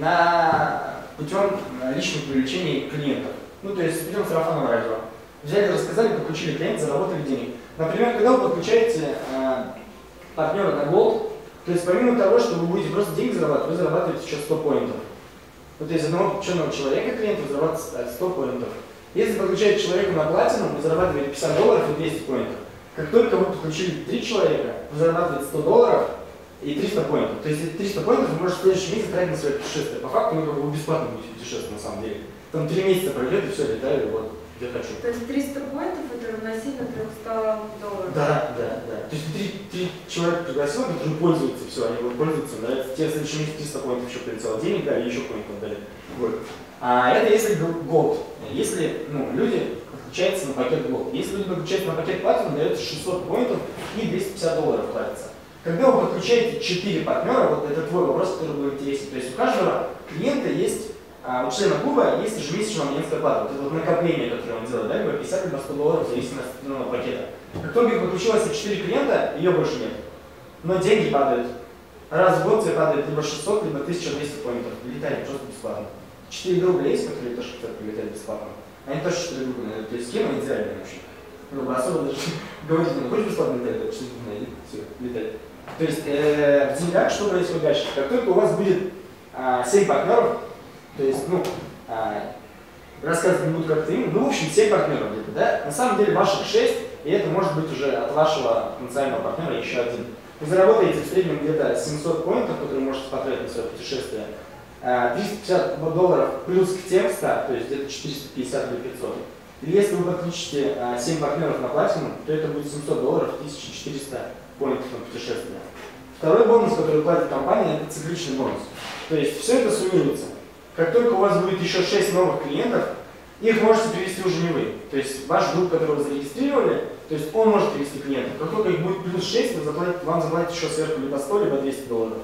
на путем личных привлечений клиентов. Ну, то есть путем сарафанного радио. Взяли, рассказали, подключили клиента, заработали денег. Например, когда вы подключаете э, партнера на Gold, то есть помимо того, что вы будете просто деньги зарабатывать, вы зарабатываете еще сто поинтов. Вот из одного подключенного человека клиента вы зарабатываете сто поинтов. Если подключаете человека на платину, вы зарабатываете пятьдесят долларов и двести поинтов. Как только вы подключили три человека, вы зарабатываете сто долларов и триста поинтов. То есть эти триста поинтов вы можете в следующий месяц тратить на свое путешествие. По факту вы бесплатно будете путешествовать на самом деле. Там три месяца пройдет и все, летаю, вот, где хочу. То есть триста поинтов это равносильно триста долларов? Да, да, да. То есть три, три человека пригласил, которые пользуются, все, они будут пользоваться, нравится. Тебе в следующем месяце триста поинтов еще прилетело денег, да, и еще поинтов дали. Вот. А это если Gold. Если ну, люди подключаются на пакет Gold. Если люди подключаются на пакет Platinum, дается шестьсот поинтов и двести пятьдесят долларов платится. Когда вы подключаете четыре партнера, вот это твой вопрос, который был интересен. То есть у каждого клиента есть, а, у члена клуба есть ежемесячная абонентская плата. Вот это вот накопление, которое он делает, да, либо пятьдесят, либо сто долларов в зависимости от определенного пакета. Как только подключилось четыре клиента, ее больше нет. Но деньги падают. Раз в год тебе падает либо шестьсот, либо тысяча двести поинтов. Летали просто бесплатно. четыре друга есть, которые тоже хотят прилетать бесплатно. Они тоже четыре друга найдут. То есть схема идеальная вообще. Ну, особо даже говорить не хочешь бесплатно летать, то четыре друга найди, все, летать. То есть э, в деньгах что происходит дальше? Как только у вас будет э, семь партнеров, то есть, ну, э, рассказывать не буду как-то им, ну, в общем, семь партнеров где-то, да? На самом деле ваших шесть, и это может быть уже от вашего потенциального партнера еще один. Вы заработаете в среднем где-то семьсот поинтов, которые можете потратить на свое путешествие. триста пятьдесят долларов плюс к текста, то есть где-то четыреста пятьдесят или пятьсот. Или если вы подключите семь партнеров на платину, то это будет семьсот долларов, тысяча четыреста поинтов на путешествие. Второй бонус, который платит компания, это цикличный бонус. То есть все это суммируется. Как только у вас будет еще шесть новых клиентов, их можете привести уже не вы. То есть ваш друг, которого вы зарегистрировали, то есть он может привести клиентов. Как только их будет плюс шесть, вы заплатите, вам заплатят еще сверху либо сто, либо двести долларов.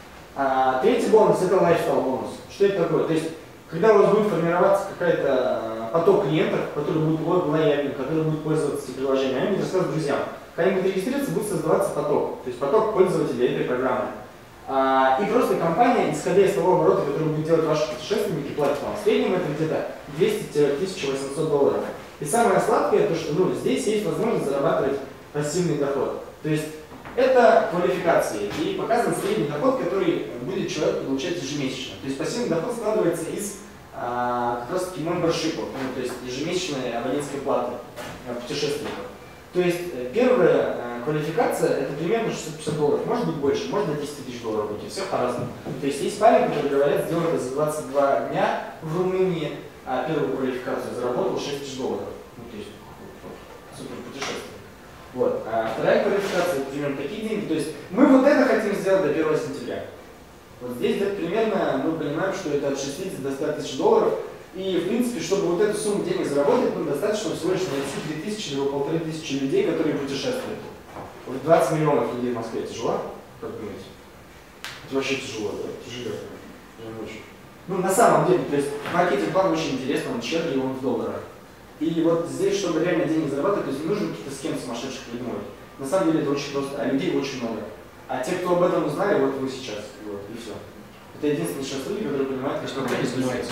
А, третий бонус – это лайфстайл бонус. Что это такое? То есть, когда у вас будет формироваться какой-то поток клиентов, который будет лояльным, который будет пользоваться этим приложением, они будут рассказывать друзьям. Когда они будут регистрироваться, будет создаваться поток. То есть поток пользователей этой программы. А, и просто компания, исходя из того оборота, который будет делать ваши путешественники, платит вам. В среднем это где-то двести — тысяча восемьсот долларов. И самое сладкое, то что ну, здесь есть возможность зарабатывать пассивный доход. То есть это квалификации и показан средний доход, который будет человек получать ежемесячно. То есть пассивный доход складывается из а, как раз таки мембершипов, ну, то есть ежемесячной абонентской платы а, путешественников. То есть первая а, квалификация это примерно шестьсот пятьдесят долларов, может быть больше, может до десяти тысяч долларов будет, все по-разному. То есть есть парень, который говорят, сделал это за двадцать два дня в Румынии, а первую квалификацию заработал шесть тысяч долларов. Ну, то есть супер путешествие. Вот. А вторая квалификация, это примерно такие деньги. То есть мы вот это хотим сделать до первого сентября. Вот здесь где-то примерно мы понимаем, что это от шестидесяти до ста тысяч долларов. И в принципе, чтобы вот эту сумму денег заработать, ну, достаточно всего лишь найти две тысячи либо полторы тысячи людей, которые путешествуют. Вот двадцать миллионов людей в Москве тяжело, как думаете? Это вообще тяжело, да? Тяжело. Не очень. Ну, на самом деле, то есть маркетинг-план очень интересный, он щедрый, он в долларах. И вот здесь, чтобы реально деньги зарабатывать, то есть не нужно какие-то схемы сумасшедших придумывать. На самом деле это очень просто, а людей очень много. А те, кто об этом узнали, вот вы сейчас, вот, и все. Это единственные сейчас люди, которые понимают, как что они занимаются.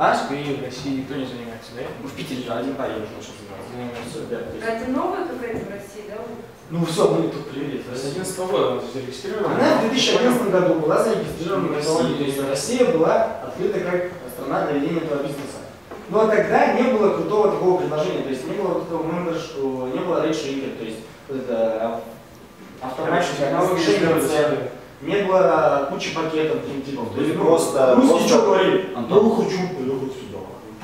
А? В Москве, в России никто не занимается, да? В Питере же один парень уже начал заниматься. Всё, да, то есть- Это новая какая-то в России, да? Ну все, мы тут привели. С одиннадцатого года он зарегистрирован. Она в две тысячи одиннадцатом году была зарегистрирована в России, то есть Россия была открыта как страна для ведения этого бизнеса. Но тогда не было крутого такого предложения, то есть не было вот этого момента, что не было рейдшеринга, то есть вот это автоматика, повышение, не было кучи пакетов таким типом. То есть просто- русский просто- что говорит? Антон. Я хочу поехать сюда.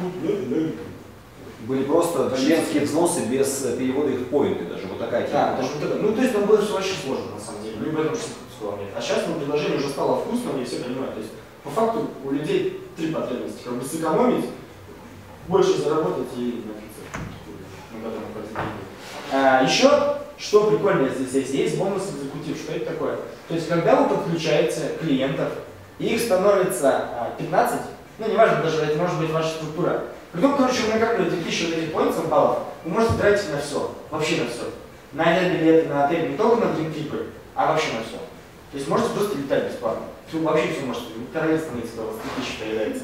Были просто членские взносы без перевода их в поинты даже. Вот такая Да, тема. даже вот это. Ну, то есть там было все очень сложно, на самом деле. Ну, и в этом сказал нет. А сейчас ну, предложение уже стало вкусным, и все понимают. То есть, по факту, у людей три потребности. Как бы сэкономить, больше заработать и напиться. Ну, когда мы пойдем деньги. А, еще, что прикольно здесь есть, есть бонус экзекутив. Что это такое? То есть, когда вы подключаете клиентов, и их становится а, пятнадцать, ну, неважно, даже это может быть ваша структура. Потом, короче, вы накапливаете тысячу вот этих поинтов, баллов, вы можете тратить на все, вообще на все. На авиабилеты, на отель, не только на дрим-трипы, а вообще на все. То есть можете просто летать бесплатно. Все, вообще все можете. Королевство на у вас три тысячи появляется.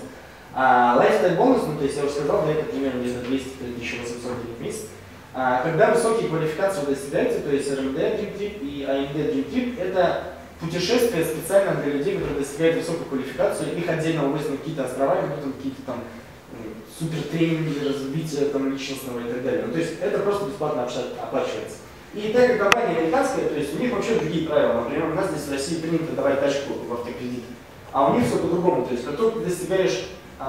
А лайфстайл бонус, ну то есть я уже сказал, да, это примерно где-то двести-три тысячи восемьсот в месяц. А, когда высокие квалификации вы достигаете, то есть эр эм дэ Dream Trip и эй эм дэ Dream Trip, это путешествие специально для людей, которые достигают высокую квалификацию, их отдельно увозят на какие-то острова, как будто какие-то там супер тренинги, развитие там, личностного и так далее. Ну, то есть это просто бесплатно оплачивается. И так как компания американская, то есть у них вообще другие правила. Например, у нас здесь в России принято давать тачку в автокредит, а у них все по-другому. То есть как только ты достигаешь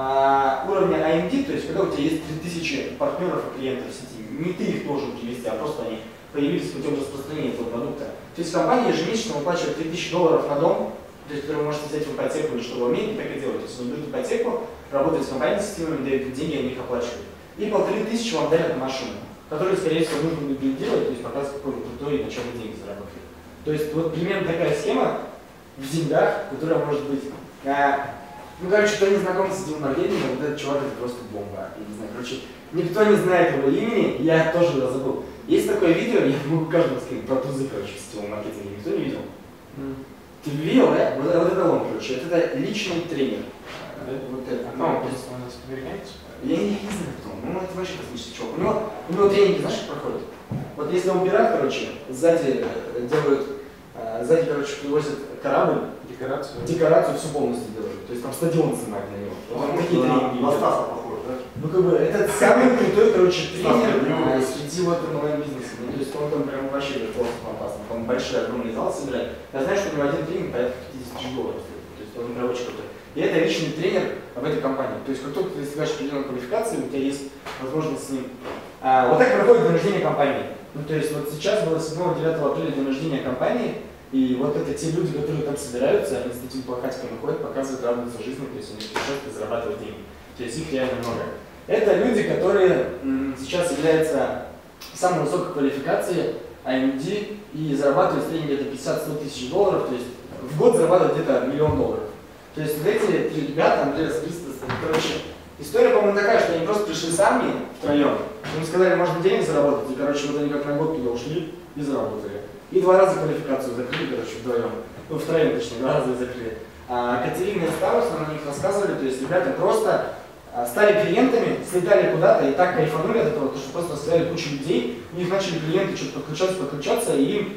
а, уровня эй эм ди, то есть когда у тебя есть три тысячи партнеров и клиентов в сети, не ты их должен привести, а просто они появились путем распространения этого продукта. То есть компания ежемесячно выплачивает три тысячи долларов на дом, то есть который вы можете взять в ипотеку, или что вы умеете, так и делать. То есть вы берете ипотеку, работаете с компанией системами, дают деньги, они их оплачивают. И полторы тысячи вам дарят на машину, которую, скорее всего, нужно будет делать, то есть показывать, какой вы крутой и на чем вы деньги заработали. То есть вот примерно такая схема в деньгах, которая может быть. А, ну, короче, кто не знаком с Димом Маргелиным, вот этот чувак это просто бомба. Я не знаю, короче, никто не знает его имени, я тоже его забыл. Есть такое видео, я могу каждому сказать, про тузы, короче, в сетевом маркетинге. Никто не видел? Mm. Ты видел, да? Вот, вот это он, короче, вот это личный тренер. Да? Вот это. А кто он? У нас американец? Я не, не знаю, кто он. Ну, это вообще космический чувак. У него, у него тренинги, знаешь, как проходят? Вот если он пират, короче, сзади делают, сзади, короче, привозят корабль, Декорацию. декорацию всю полностью делают. То есть там стадион снимают для него. Вот он такие тренинги. На Стаса похож, да? Ну, как бы, это самый крутой, короче, тренер а, среди вот онлайн-бизнеса. Ну, то есть он там прям вообще просто опасно. Там большой, огромный зал собирает. Я знаю, что у него один тренинг порядка пятьдесят тысяч долларов. То есть он прям очень крутой. И это личный тренер в этой компании. То есть как только ты достигаешь определенной квалификации, у тебя есть возможность с ним. А, вот так проходит день рождения компании. Ну, то есть вот сейчас было седьмого-девятого апреля день рождения компании, и вот это те люди, которые там собираются, они с этими плакатиками ходят, показывают, радуются жизни, то есть они путешествуют, зарабатывают деньги. То есть их реально много. Это люди, которые м, сейчас являются самой высокой квалификацией эй эм ди и зарабатывают в среднем где-то пятьдесят-сто тысяч долларов, то есть в год зарабатывают где-то миллион долларов. То есть вот эти три ребята, Андреас, Кристос, короче, история, по-моему, такая, что они просто пришли сами втроем, им сказали, можно денег заработать, и, короче, вот они как на год туда ушли и заработали. И два раза квалификацию закрыли, короче, вдвоем. Ну, втроем, точнее, два раза закрыли. А Катерина и Ставус, нам о них рассказывали, то есть ребята просто а, стали клиентами, слетали куда-то и так кайфанули от этого, потому что просто сказали кучу людей, у них начали клиенты что-то подключаться, подключаться, и им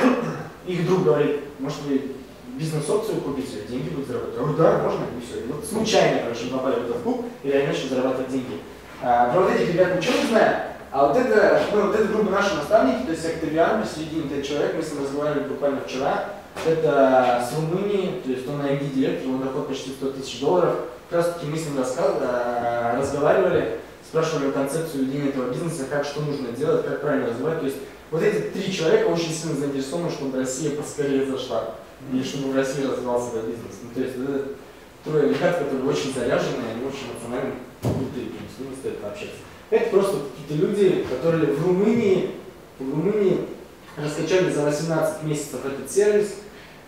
их друг говорит, может вы бизнес-опцию купите, деньги будут зарабатывать. Я говорю, да, можно, и все. И вот случайно, короче, попали в этот клуб и реально начали зарабатывать деньги. А, про вот этих ребят ничего не знаю, а вот это, ну, вот это группа наши наставники, то есть Октавиан, посередине этот человек, мы с ним разговаривали буквально вчера, это с Румынии, то есть он эй эм ди-директор, он доход почти сто тысяч долларов. Как раз таки мы с ним рассказ, разговаривали, спрашивали концепцию ведения этого бизнеса, как что нужно делать, как правильно развивать. То есть вот эти три человека очень сильно заинтересованы, чтобы Россия поскорее зашла, и чтобы в России развивался этот бизнес. Ну, то есть это трое ребят, которые очень заряженные, они очень эмоционально крутые, с ними стоит пообщаться. Это просто какие-то люди, которые в Румынии, в Румынии раскачали за восемнадцать месяцев этот сервис.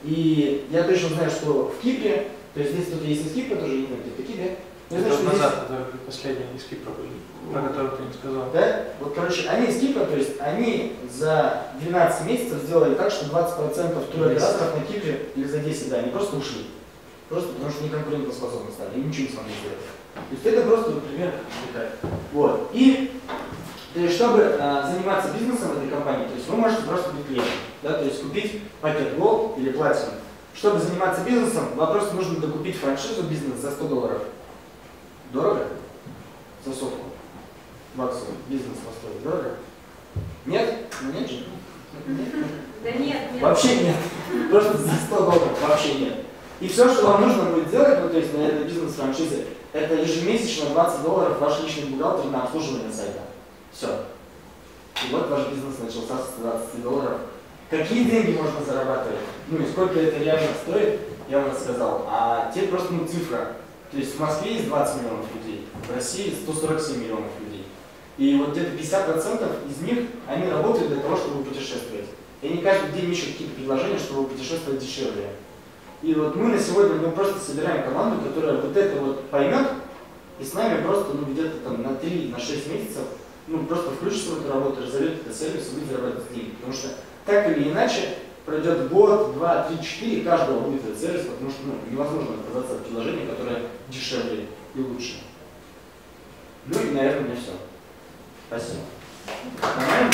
И я точно знаю, что в Кипре, то есть здесь кто-то есть из Кипра, тоже не знаю, кто такие, да? Я знаю, что назад, здесь... это последний из Кипра были, про который ты не сказал. Да? Вот, короче, они из Кипра, то есть они за двенадцать месяцев сделали так, что двадцать процентов туроператоров на Кипре, или за десять, да, они просто ушли. Просто потому что не конкурентоспособны стали, и ничего не смогли сделать. То есть это просто, например, такая. Вот. И то есть, чтобы э, заниматься бизнесом в этой компании, то есть вы можете просто быть клиентом, да, то есть купить пакет Gold или Platinum. Чтобы заниматься бизнесом, вам просто нужно докупить франшизу бизнеса за сто долларов. Дорого? За сотку баксов бизнес построить. Дорого? Нет? Ну нет же? Да нет, нет. Вообще нет. Просто за сто долларов вообще нет. И все, что вам нужно будет делать, ну то есть на этой бизнес-франшизе, это ежемесячно двадцать долларов ваш личный бухгалтер на обслуживание сайта. Все. И вот ваш бизнес начался с двадцати долларов. Какие деньги можно зарабатывать? Ну и сколько это реально стоит, я вам рассказал. А теперь просто ну, цифра. То есть в Москве есть двадцать миллионов людей, в России сто сорок семь миллионов людей. И вот где-то пятьдесят процентов из них, они работают для того, чтобы путешествовать. И они каждый день ищут какие-то предложения, чтобы путешествовать дешевле. И вот мы на сегодня мы просто собираем команду, которая вот это вот поймет, и с нами просто ну, где-то там на три-шесть месяцев ну, просто включится в эту работу, разовьет этот сервис и будет зарабатывать деньги. Потому что так или иначе пройдет год, два, три, четыре, и каждого будет этот сервис, потому что ну, невозможно отказаться от предложения, которое дешевле и лучше. Ну и, наверное, у меня все. Спасибо. Нормально?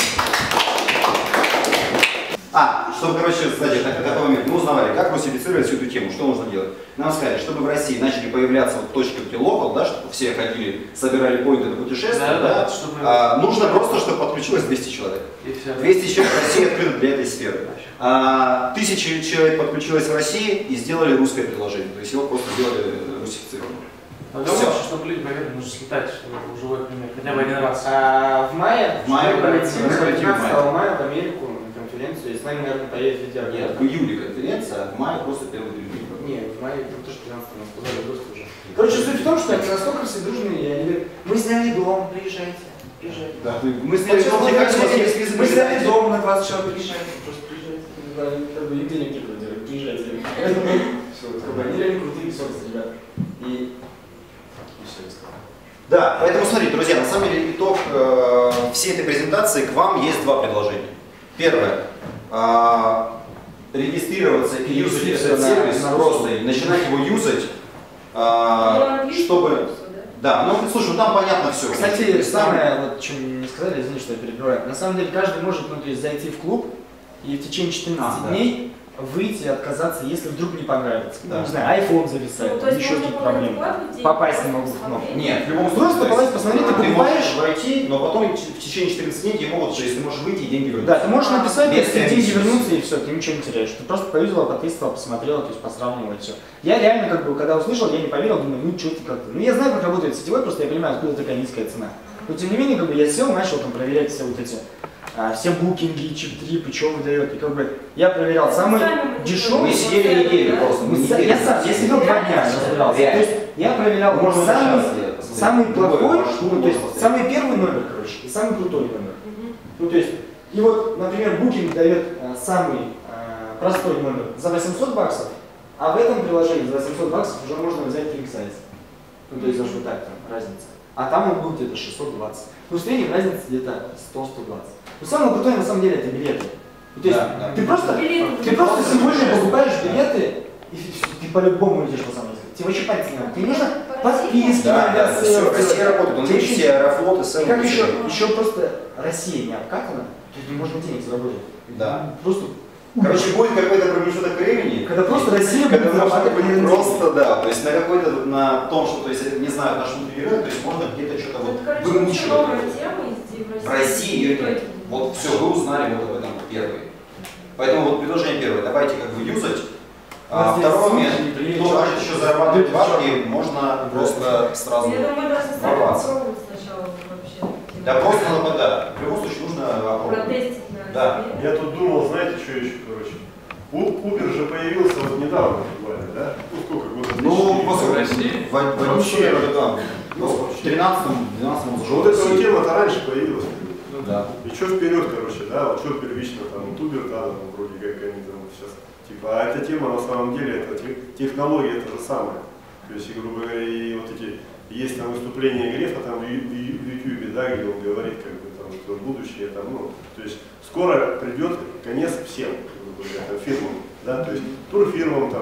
А, чтобы, короче, кстати, на такой момент мы узнавали, как русифицировать всю эту тему, что нужно делать. Нам сказали, чтобы в России начали появляться вот точки где local, да, чтобы все ходили, собирали поинты на путешествия, да, да, да, чтобы... а, нужно просто, чтобы подключилось двести человек. двести человек в России открыты для этой сферы. А, тысячи человек подключилось в России и сделали русское приложение, то есть его просто сделали русифицированным. Но я думаю, чтобы люди поверили, нужно слетать, чтобы был живой пример, хотя бы один раз. А, в мае, в мае пятнадцатого мая в Америку на конференцию, и с нами, наверное, поедет видео. Нет, в июле конференция, а в мае просто первый тренинг. Нет, в мае, ну тоже пятнадцатого нас позвали в гости уже. Короче, суть в том, что они настолько все дружные, и они говорят, мы сняли дом, приезжайте, приезжайте. Да, мы сняли дом, мне кажется, у вас есть список, мы сняли дом на двадцать человек, приезжайте, просто приезжайте. Как бы и денег некуда делать, приезжайте. Все, как бы они реально крутые ресурсы, ребят. И... Да, поэтому смотрите, друзья, на самом деле итог э, всей этой презентации, к вам есть два предложения. Первое. Э, регистрироваться и юзать этот сервис просто, и начинать его юзать, э, чтобы... Да, ну слушай, ну там понятно все. Кстати, самое, вот, что мне не сказали, извини, что я перебиваю. На самом деле каждый может, ну, то есть, зайти в клуб и в течение четырнадцати а, дней выйти и отказаться, если вдруг не понравится. Да. Ну, не знаю, айфон зависает, Ну, то есть еще можно какие-то было проблемы. выкладывать Попасть деньги, не могу в просто кнопку. смотреть. Нет, в любом случае. Просто то есть, попасть, посмотреть, ты ты покупаешь. можешь войти, но потом в течение четырнадцати дней тебе могут, то есть ты можешь выйти и деньги вернуть. Да, ты можешь написать, Без если деньги комиссии. вернутся, и все, ты ничего не теряешь. Ты просто повезла, потестила, посмотрела, то есть посравнивала и все. Я реально, как бы, когда услышал, я не поверил, думаю, ну что ты как-то. Ну я знаю, как работает сетевой, просто я понимаю, откуда такая низкая цена. Но тем не менее, как бы я сел, начал там проверять все вот эти, а, все букинги, чип-трипы, что выдает. И как бы я проверял самый дешевый. Мы сидели неделю просто. Мы Я, неделю я сам, я сидел два дня, разбирался. То есть я проверял Можно самый, сейчас, я посмотрю. самый Любой плохой, маршрут ну, то можно есть посмотреть. самый первый номер, короче, и самый крутой номер. Ну то есть, и вот, например, Booking дает а, самый а, простой номер за восемьсот баксов, а в этом приложении за восемьсот баксов уже можно взять king size. Ну то есть даже вот так там разница. А там он будет где-то шестьсот двадцать. Ну в среднем разница где-то сто — сто двадцать. Но самое крутое на самом деле это билеты. Ну, то есть Да, да. ты просто, Билеты. ты просто сегодня покупаешь билеты, и ты по-любому идешь по самому. Тебе вообще пальцы не надо. Тебе нужно подписки, Да, надо да, все, Россия работает, он Тебе видит еще- все аэрофлоты, И сэмы. как еще, еще просто Россия не обкатана, то есть можно денег заработать. Да. Просто, Короче, будет какой-то промежуток времени, когда просто Россия когда будет можно зарабатывать будет на просто, да, то есть на какой-то, на том, что, то есть, не знаю, на что мира, то есть можно где-то что-то вот Это, короче, вообще вымучивать. новая тема, и в В России ее никто нет. этим не Вот занимается. все, вы узнали вот об этом первый. Поэтому вот предложение первое, давайте как бы юзать. А, Вот здесь второй ссылки момент, при- кто хочет еще зарабатывать Люди бабки, можно просто сразу Я думаю, даже сами ворваться. попробовать сначала вообще. Да просто надо, да, в любом случае нужно опробовать. Протестить на Да. себе. Я тут думал, знаете, что еще, короче. У- Uber же появился вот недавно, буквально, да? Ну сколько, года? Ну, три-четыре. после России? в Вообще. да, Ну, в тринадцатом, двенадцатом уже. Ну, вот эта вот тема-то раньше появилась. Да. И что вперед, короче, да, вот что первично, там, вот Uber, да, там, вроде как они там сейчас, типа, а эта тема на самом деле, это те- технология, это же самое. То есть, и, грубо говоря, и вот эти, есть там выступления Грефа там в Ю- в Ю- в Ютубе, да, где он говорит, как бы, там, что будущее, там, ну, то есть, скоро придет конец всем, грубо говоря, там, фирмам, да, то есть, турфирмам, там,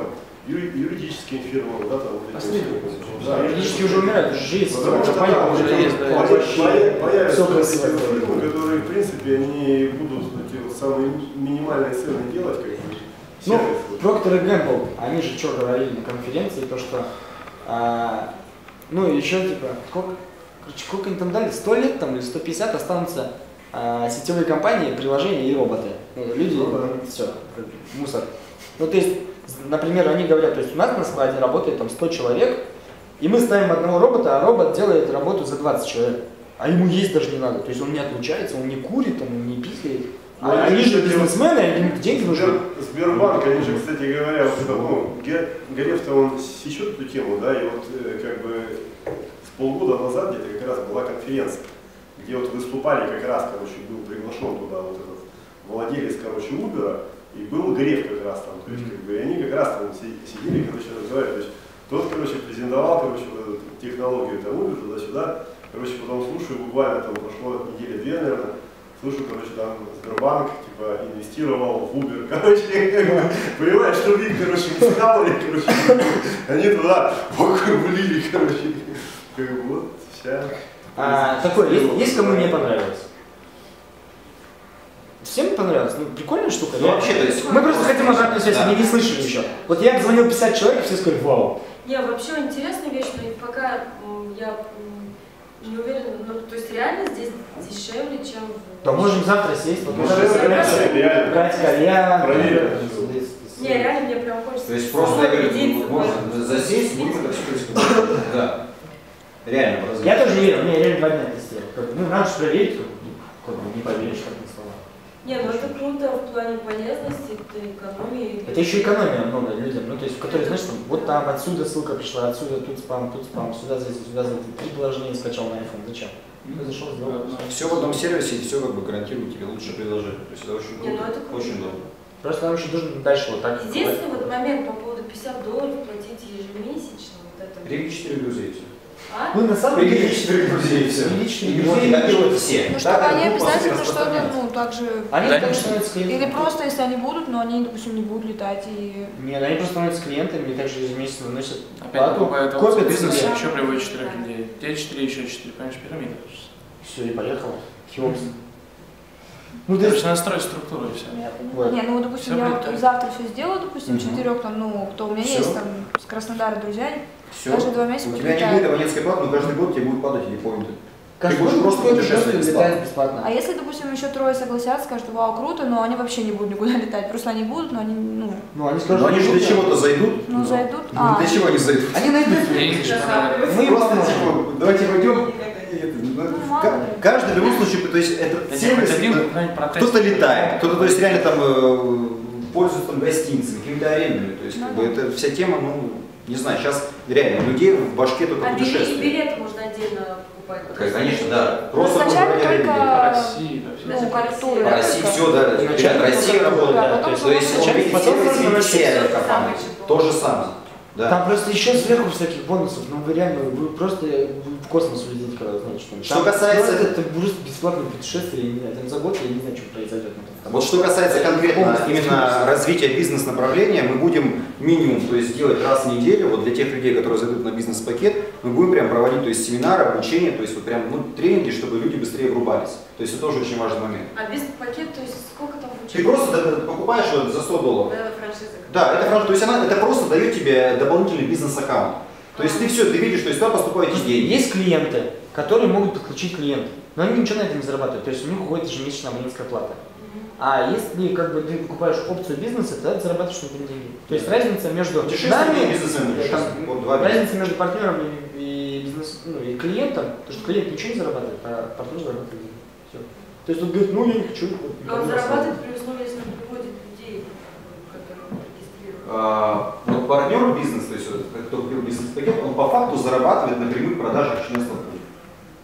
Ю- юридическим фирмам, да, там, вот этим всем. Да, Юридически уже умирают, уже есть. Потому что компания да, уже уже есть, да, там поя- вообще поя- появятся всё вот эти красиво. вот фирмы, которые, в принципе, они будут эти вот самые минимальные цены делать, как бы, Ну, сервис. Procter и Gamble, они же что говорили на конференции, то что, а, ну еще типа, сколько, короче, сколько они там дали, сто лет там или сто пятьдесят останутся а, сетевые компании, приложения и роботы. Ну, люди, Ну, да. все, мусор. Ну то есть, например, они говорят, то есть у нас на складе работает там сто человек, и мы ставим одного робота, а робот делает работу за двадцать человек. А ему есть даже не надо, то есть он не отлучается, он не курит, он не писает. Ну, А они они же же бизнесмены, им деньги нужны. Сбер- Сбербанк, они же, кстати говоря, вот это, ну, Ге- Горев-то он сечет эту тему, да, и вот э, как бы с полгода назад где-то как раз была конференция, где вот выступали как раз, короче, был приглашен туда вот этот владелец, короче, Uber, и был Горев как раз там, то есть, как бы, и они как раз там си- сидели, короче, разговаривали, то есть, тот, короче, презентовал, короче, вот эту технологию там Uber туда-сюда, короче, потом слушаю, буквально там прошло недели две, наверное, слушаю, короче, там Сбербанк, типа, инвестировал в Uber, короче, понимаешь, что их, короче, не скалывали, короче, они туда влили, короче, как бы вот вся... А, такой, есть, есть кому не понравилось? Всем понравилось? Ну, прикольная штука. Ну Я- вообще, то есть... Мы просто хотим обратную связь, Да. мы не слышали еще. Вот я обзвонил пятьдесят человек, и все сказали, вау. Не, вообще интересная вещь, но пока м, я м, не уверена, ну, то есть реально здесь дешевле, чем в... Да можем завтра сесть, вот Ну, завтра да, собираемся, да, реально. брать кальян. Проверим. Не, реально мне прям хочется. То есть просто, я говорю, убедиться, можно да. засесть, будем это все происходить. Да. Реально, по Я тоже не верю, мне реально два дня тестировал. Как бы, ну, надо же проверить, как бы, как бы не поверишь, как на слова. Не, ну это круто в плане полезности, это экономии. Это еще экономия много людям, ну то есть, в которой, знаешь, там, вот там отсюда ссылка пришла, отсюда тут спам, тут спам, сюда зайти, сюда зайти, три приложения скачал на iPhone, зачем? Ну, зашел, сделал. Все в одном сервисе, и все как бы гарантирует тебе лучшее предложение. То есть это очень Не, ну круто, это круто. очень удобно. Просто нам еще нужно дальше вот так. Единственный вот момент по поводу пятьдесят долларов платить ежемесячно, вот это. Приведи четыре друзей, и все. А? Ну, на самом деле, Приведи четыре друзей, и все. Приведи четыре И друзей, так и делают вот все. Ну, Так чтобы это они глупо, обязательно особенно что-то, распространяется. ну, так же... Они Да, так не- становятся Или клиентами. просто, если они будут, но они, допустим, не будут летать и... Нет, они просто становятся клиентами и также ежемесячно выносят Опять плату, покупают копят бизнес, себе. еще приводит четырех людей. Те четыре, еще четыре, понимаешь, пирамида. Все, и поехал. Хиопс. Ну, то Короче, есть, настроить структуру и все. Я понимаю. Вот. Не, ну, вот, допустим, Всё я будет вот так. завтра все сделаю, допустим, Мгм. четырех, там, ну, кто у меня Всё. есть, там, с Краснодара друзья, Все. каждые два месяца У тебя не подлетают. будет абонентской платы, но каждый год тебе будут падать эти поинты. каждый будешь год просто просто путешествовать летает бесплатно. А если, допустим, еще трое согласятся, скажут, вау, круто, но они вообще не будут никуда летать, просто они будут, но они, ну, Ну, они скажут, Но они же круто. для чего-то зайдут. ну, зайдут, Ну, а, для чего они зайдут? Они найдут. Деньги же понравились. Мы им Просто поможем. типа, давайте пойдем. Ну, мало Ка- ли. Каждый в любом случае, то есть это Я тебе сервис, хоть один э, куда-нибудь протест. кто-то летает, кто-то то есть реально там э, пользуется там гостиницами, какими-то арендами, то есть как бы Ну да. это вся тема, ну не знаю, сейчас реально людей в башке только А билет, и путешествия. билет можно отдельно покупать. Как, Конечно, да. Просто Вначале можно ради только- людей. По России, да, все. ну, корректуры. По России все, да, Вначале ребят, Россия только- работает. да, а потом то То есть уже он видит потом сервис, просто видит начнется сервис, то же самое, компания. чем То же самое. Да. Там просто еще сверху всяких бонусов, ну вы реально, вы просто в космос улетите, когда знаете, что Что там- касается- ну, это, это просто бесплатное путешествие, я не знаю, там за год я не знаю, что произойдет. Ну, там- Вот что касается конкретно Полностью именно изменится. развития бизнес-направления, мы будем минимум, то есть делать раз в неделю, вот для тех людей, которые зайдут на бизнес-пакет, мы будем прям проводить, то есть семинары, обучение, то есть вот прям ну, тренинги, чтобы люди быстрее врубались. То есть это тоже очень важный момент. А без пакет, то есть сколько там получается? Ты просто да, да, покупаешь вот за сто долларов. Да, франшиза. Да, это франшиза, то есть она это просто дает тебе дополнительный бизнес-аккаунт. То есть ты все, ты видишь, то есть туда поступают эти деньги. Есть клиенты, которые могут подключить клиента, но они ничего на этом не зарабатывают, то есть у них уходит ежемесячная абонентская плата. А если как бы ты покупаешь опцию бизнеса, тогда ты зарабатываешь на этом деньги. То есть разница между Путешествие и нами, бизнесмен, там, вот два бизнеса. разница между партнером и, и, бизнес, ну, и клиентом, потому что клиент ничего не зарабатывает, а партнер зарабатывает деньги. Все. То есть он говорит, ну я не хочу. вот, Но он никому не зарабатывает при условии, если он приводит людей, которые регистрируют. А, вот партнер бизнес, то есть вот, кто купил бизнес-пакет, он по факту зарабатывает на прямых продажах членства в клубе.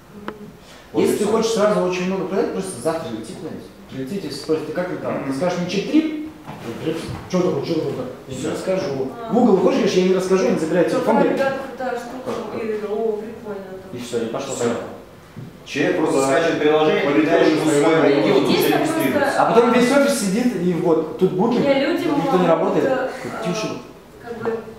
Вот Если и ты всё. хочешь сразу очень много продать, просто завтра лети куда-нибудь. Прилетите, спросите, ты как летал? Ты скажешь, не чек-трип? Что такое, что такое? Я не расскажу. В Google выходишь, я не расскажу, я не забираю телефон. Ну, говорит, ребята, крутая штука, и, о, прикольно. И все, я пошел. Всё. Человек просто скачивает приложение, Полетел передаешь ему уже свой на ай ди, он тут же Единственное, регистрируется. просто- А потом весь офис сидит, и вот, тут букинг, Не, люди тут никто не могут, работает. э, Тише. как бы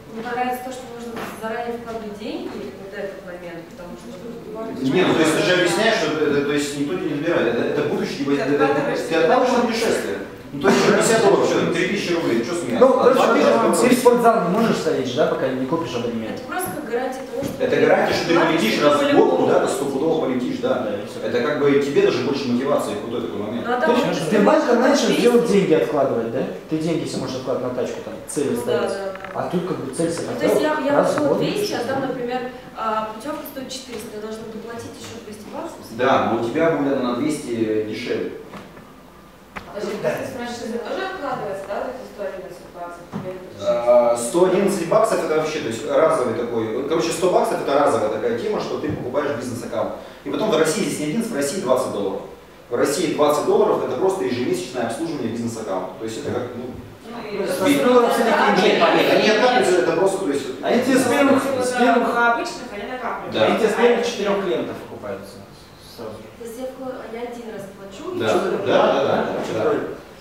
потому что что-то Не, ну то есть ты же объясняешь, что это, то есть никто тебя не забирает. Это, это будущее, либо это, это, ты откладываешь на путешествие. Ну то есть пятьдесят долларов, что, три тысячи рублей, что смеяться? Ну, короче, ты же ты в спортзал не можешь сходить, да, пока не купишь абонемент. Это просто как гарантия того, что... Это гарантия, что ты полетишь раз в год куда-то, стопудово полетишь, да. Да, и всё. Это как бы тебе даже больше мотивации, крутой такой момент. Ну, а там Точно, вот Сбербанк ты начал двести. делать деньги откладывать, да? Ты деньги себе можешь откладывать на тачку, там, цели Ну, да, ставить. да. А тут как бы цель себе Ну, то есть я, я раз в вложила год. двести, а там, например, а, путевка стоит четыреста, я должна доплатить еще двести баксов. Да, но у тебя будет на двести дешевле. Подожди, после франшизы тоже откладывается, да, вот эти сто одиннадцать баксов? А, сто одиннадцать баксов это вообще, то есть разовый такой, короче, сто баксов это разовая такая тема, что ты покупаешь бизнес-аккаунт. И потом в России здесь не одиннадцать, в России двадцать долларов. В России двадцать долларов это просто ежемесячное обслуживание бизнес-аккаунта. То есть это как, ну, двадцать долларов все такие нет, нет, они откапливаются, это просто, то есть... Они тебе с первых, с первых, обычных, они накапливают. Да. они тебе с первых четырех клиентов покупаются сразу же. То есть я, вкла- я один раз плачу, и Да, что-то да, да, да, да.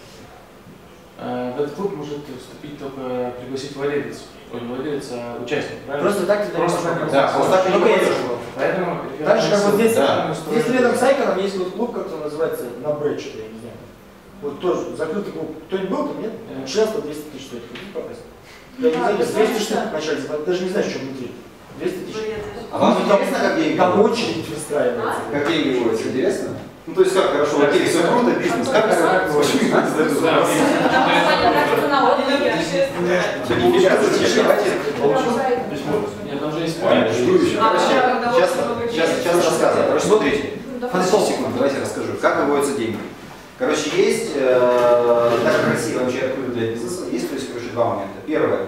Э, В этот клуб может вступить только пригласить владелец. Ой, не владелец, а участник, правильно? Просто так ты Просто можно так. Да, просто так ты не Только попадешь. я. Поэтому Так же, как вот здесь, Да. здесь рядом с Айконом есть вот клуб, как он называется, на Брэд, что-то, я не знаю. Вот тоже, закрытый клуб. Кто-нибудь был там, нет? Нет. Членство двести тысяч стоит, хотите попасть? Я не знаю, двести штук вначале, даже не знаешь, что внутри. двести тысяч. А вам интересно, как деньги Там выводятся? очередь выстраивается. Как деньги выводятся, интересно? Ну то есть как, хорошо, окей, все круто, бизнес, как, как выводится? Да, Да нифига, зачем? Давайте. Нет, там же есть Понятно, point. жду еще. А, Короче, да, сейчас, да, сейчас, сейчас рассказываю. Короче, смотрите. Да, Подождите секунду, давайте расскажу. Как выводятся деньги? Короче, есть, э, так как Россия вообще открыта для бизнеса, есть, то есть, короче, два момента. Первое,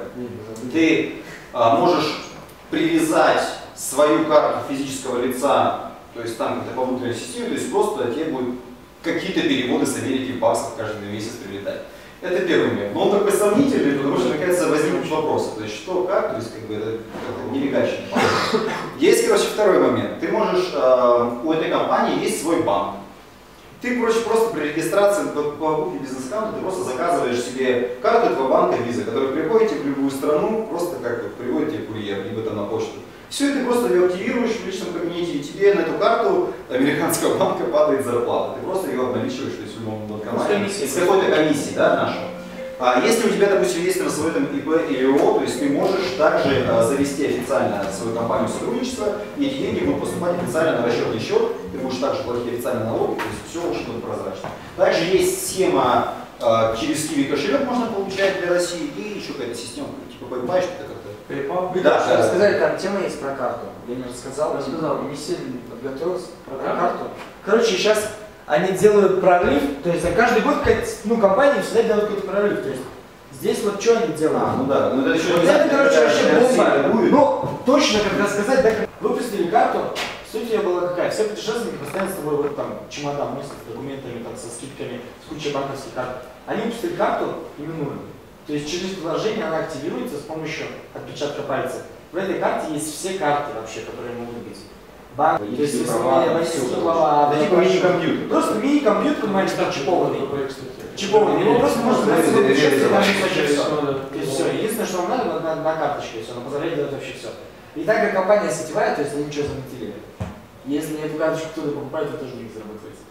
ты а, можешь привязать свою карту физического лица, то есть там как-то по внутренней системе, то есть просто тебе будут какие-то переводы с Америки в баксов каждый месяц прилетать. Это первый момент. Но он такой сомнительный, потому что, наконец-то, возникнут вопросы. То есть, что, как, то есть, как бы, это как-то нелегально. Есть, короче, второй момент. Ты можешь, э, у этой компании есть свой банк. Ты, короче, просто при регистрации по покупке бизнес-аккаунта, ты просто заказываешь себе карту этого банка Visa, которая приходит тебе в любую страну, просто как вот приводит тебе курьер, либо там на почту. Все, и ты просто ее активируешь в личном кабинете, и тебе на эту карту американского банка падает зарплата. Ты просто ее обналичиваешь, то есть в любом банкомате, с какой-то комиссией, да, нашей. А если у тебя, допустим, есть на своем ИП или ООО, то есть ты можешь также а, завести официально свою компанию сотрудничества, и эти деньги будут поступать официально на расчетный счет, ты будешь также платить официальные налоги, то есть все очень будет прозрачно. Также есть схема, а, через Kiwi кошелек можно получать для России, и еще какая-то система, типа PayPal, что-то как-то. Перепал? Вы Да, да, да, да. рассказали, там тема есть про карту. Я не рассказал, Рассказал. не сильно подготовился про Про карту. Короче, сейчас они делают прорыв, то есть каждый год какая-то, ну, компания всегда делает какой-то прорыв. То есть здесь вот что они делают? А, ну да, ну это еще Вот не это, знаю, короче, когда вообще Россия бомба. будет. Ну, точно как рассказать, да, как выпустили карту, суть ее была какая? Все путешественники постоянно с тобой вот там чемодан носят с документами, там, со скидками, с кучей банковских карт. Они выпустили карту именную. То есть через приложение она активируется с помощью отпечатка пальца. В этой карте есть все карты вообще, которые могут быть. Банк, то есть все если права, я всё, водительские короче. права, Да типа мини-компьютер. просто мини-компьютер, понимаешь, там чипованный. Чипованный. Его просто можно Смотри, брать с собой в путешествие, реализовать. там есть вообще все. То есть все. Единственное, что вам надо, на, на, на карточке все, она позволяет делать вообще все. И так как компания сетевая, то есть они ничего замотили. Если эту карточку кто-то покупает, то тоже деньги заработается.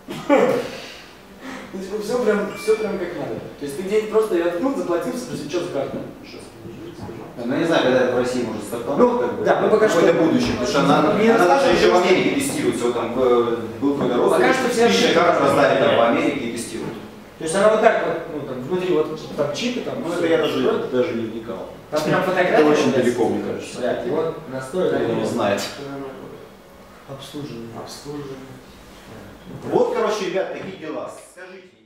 То есть все прям, все прям как надо. То есть ты где-нибудь просто ее откнул, заплатил, спросил, что за карта? Сейчас, подожди, скажу. Ну не знаю, когда это в России может стартануть. Ну, как бы, да, мы пока какое-то что- будущее, потому что она, Мне она даже рассказывали, еще в что- Америке тестируется. Вот там э, был какой-то рост, Пока что все тысячи ошибки. карт раздали там по Америке и тестируют. То есть она вот так вот, ну там внутри вот там чипы, там. Ну это я даже, даже не вникал. Там прям фотографии. Это очень есть. далеко, мне кажется. Да, и вот настрой, да, Кто не и знает. обслуживание. Обслуживание. Вот, короче, ребят, такие дела. Скажите.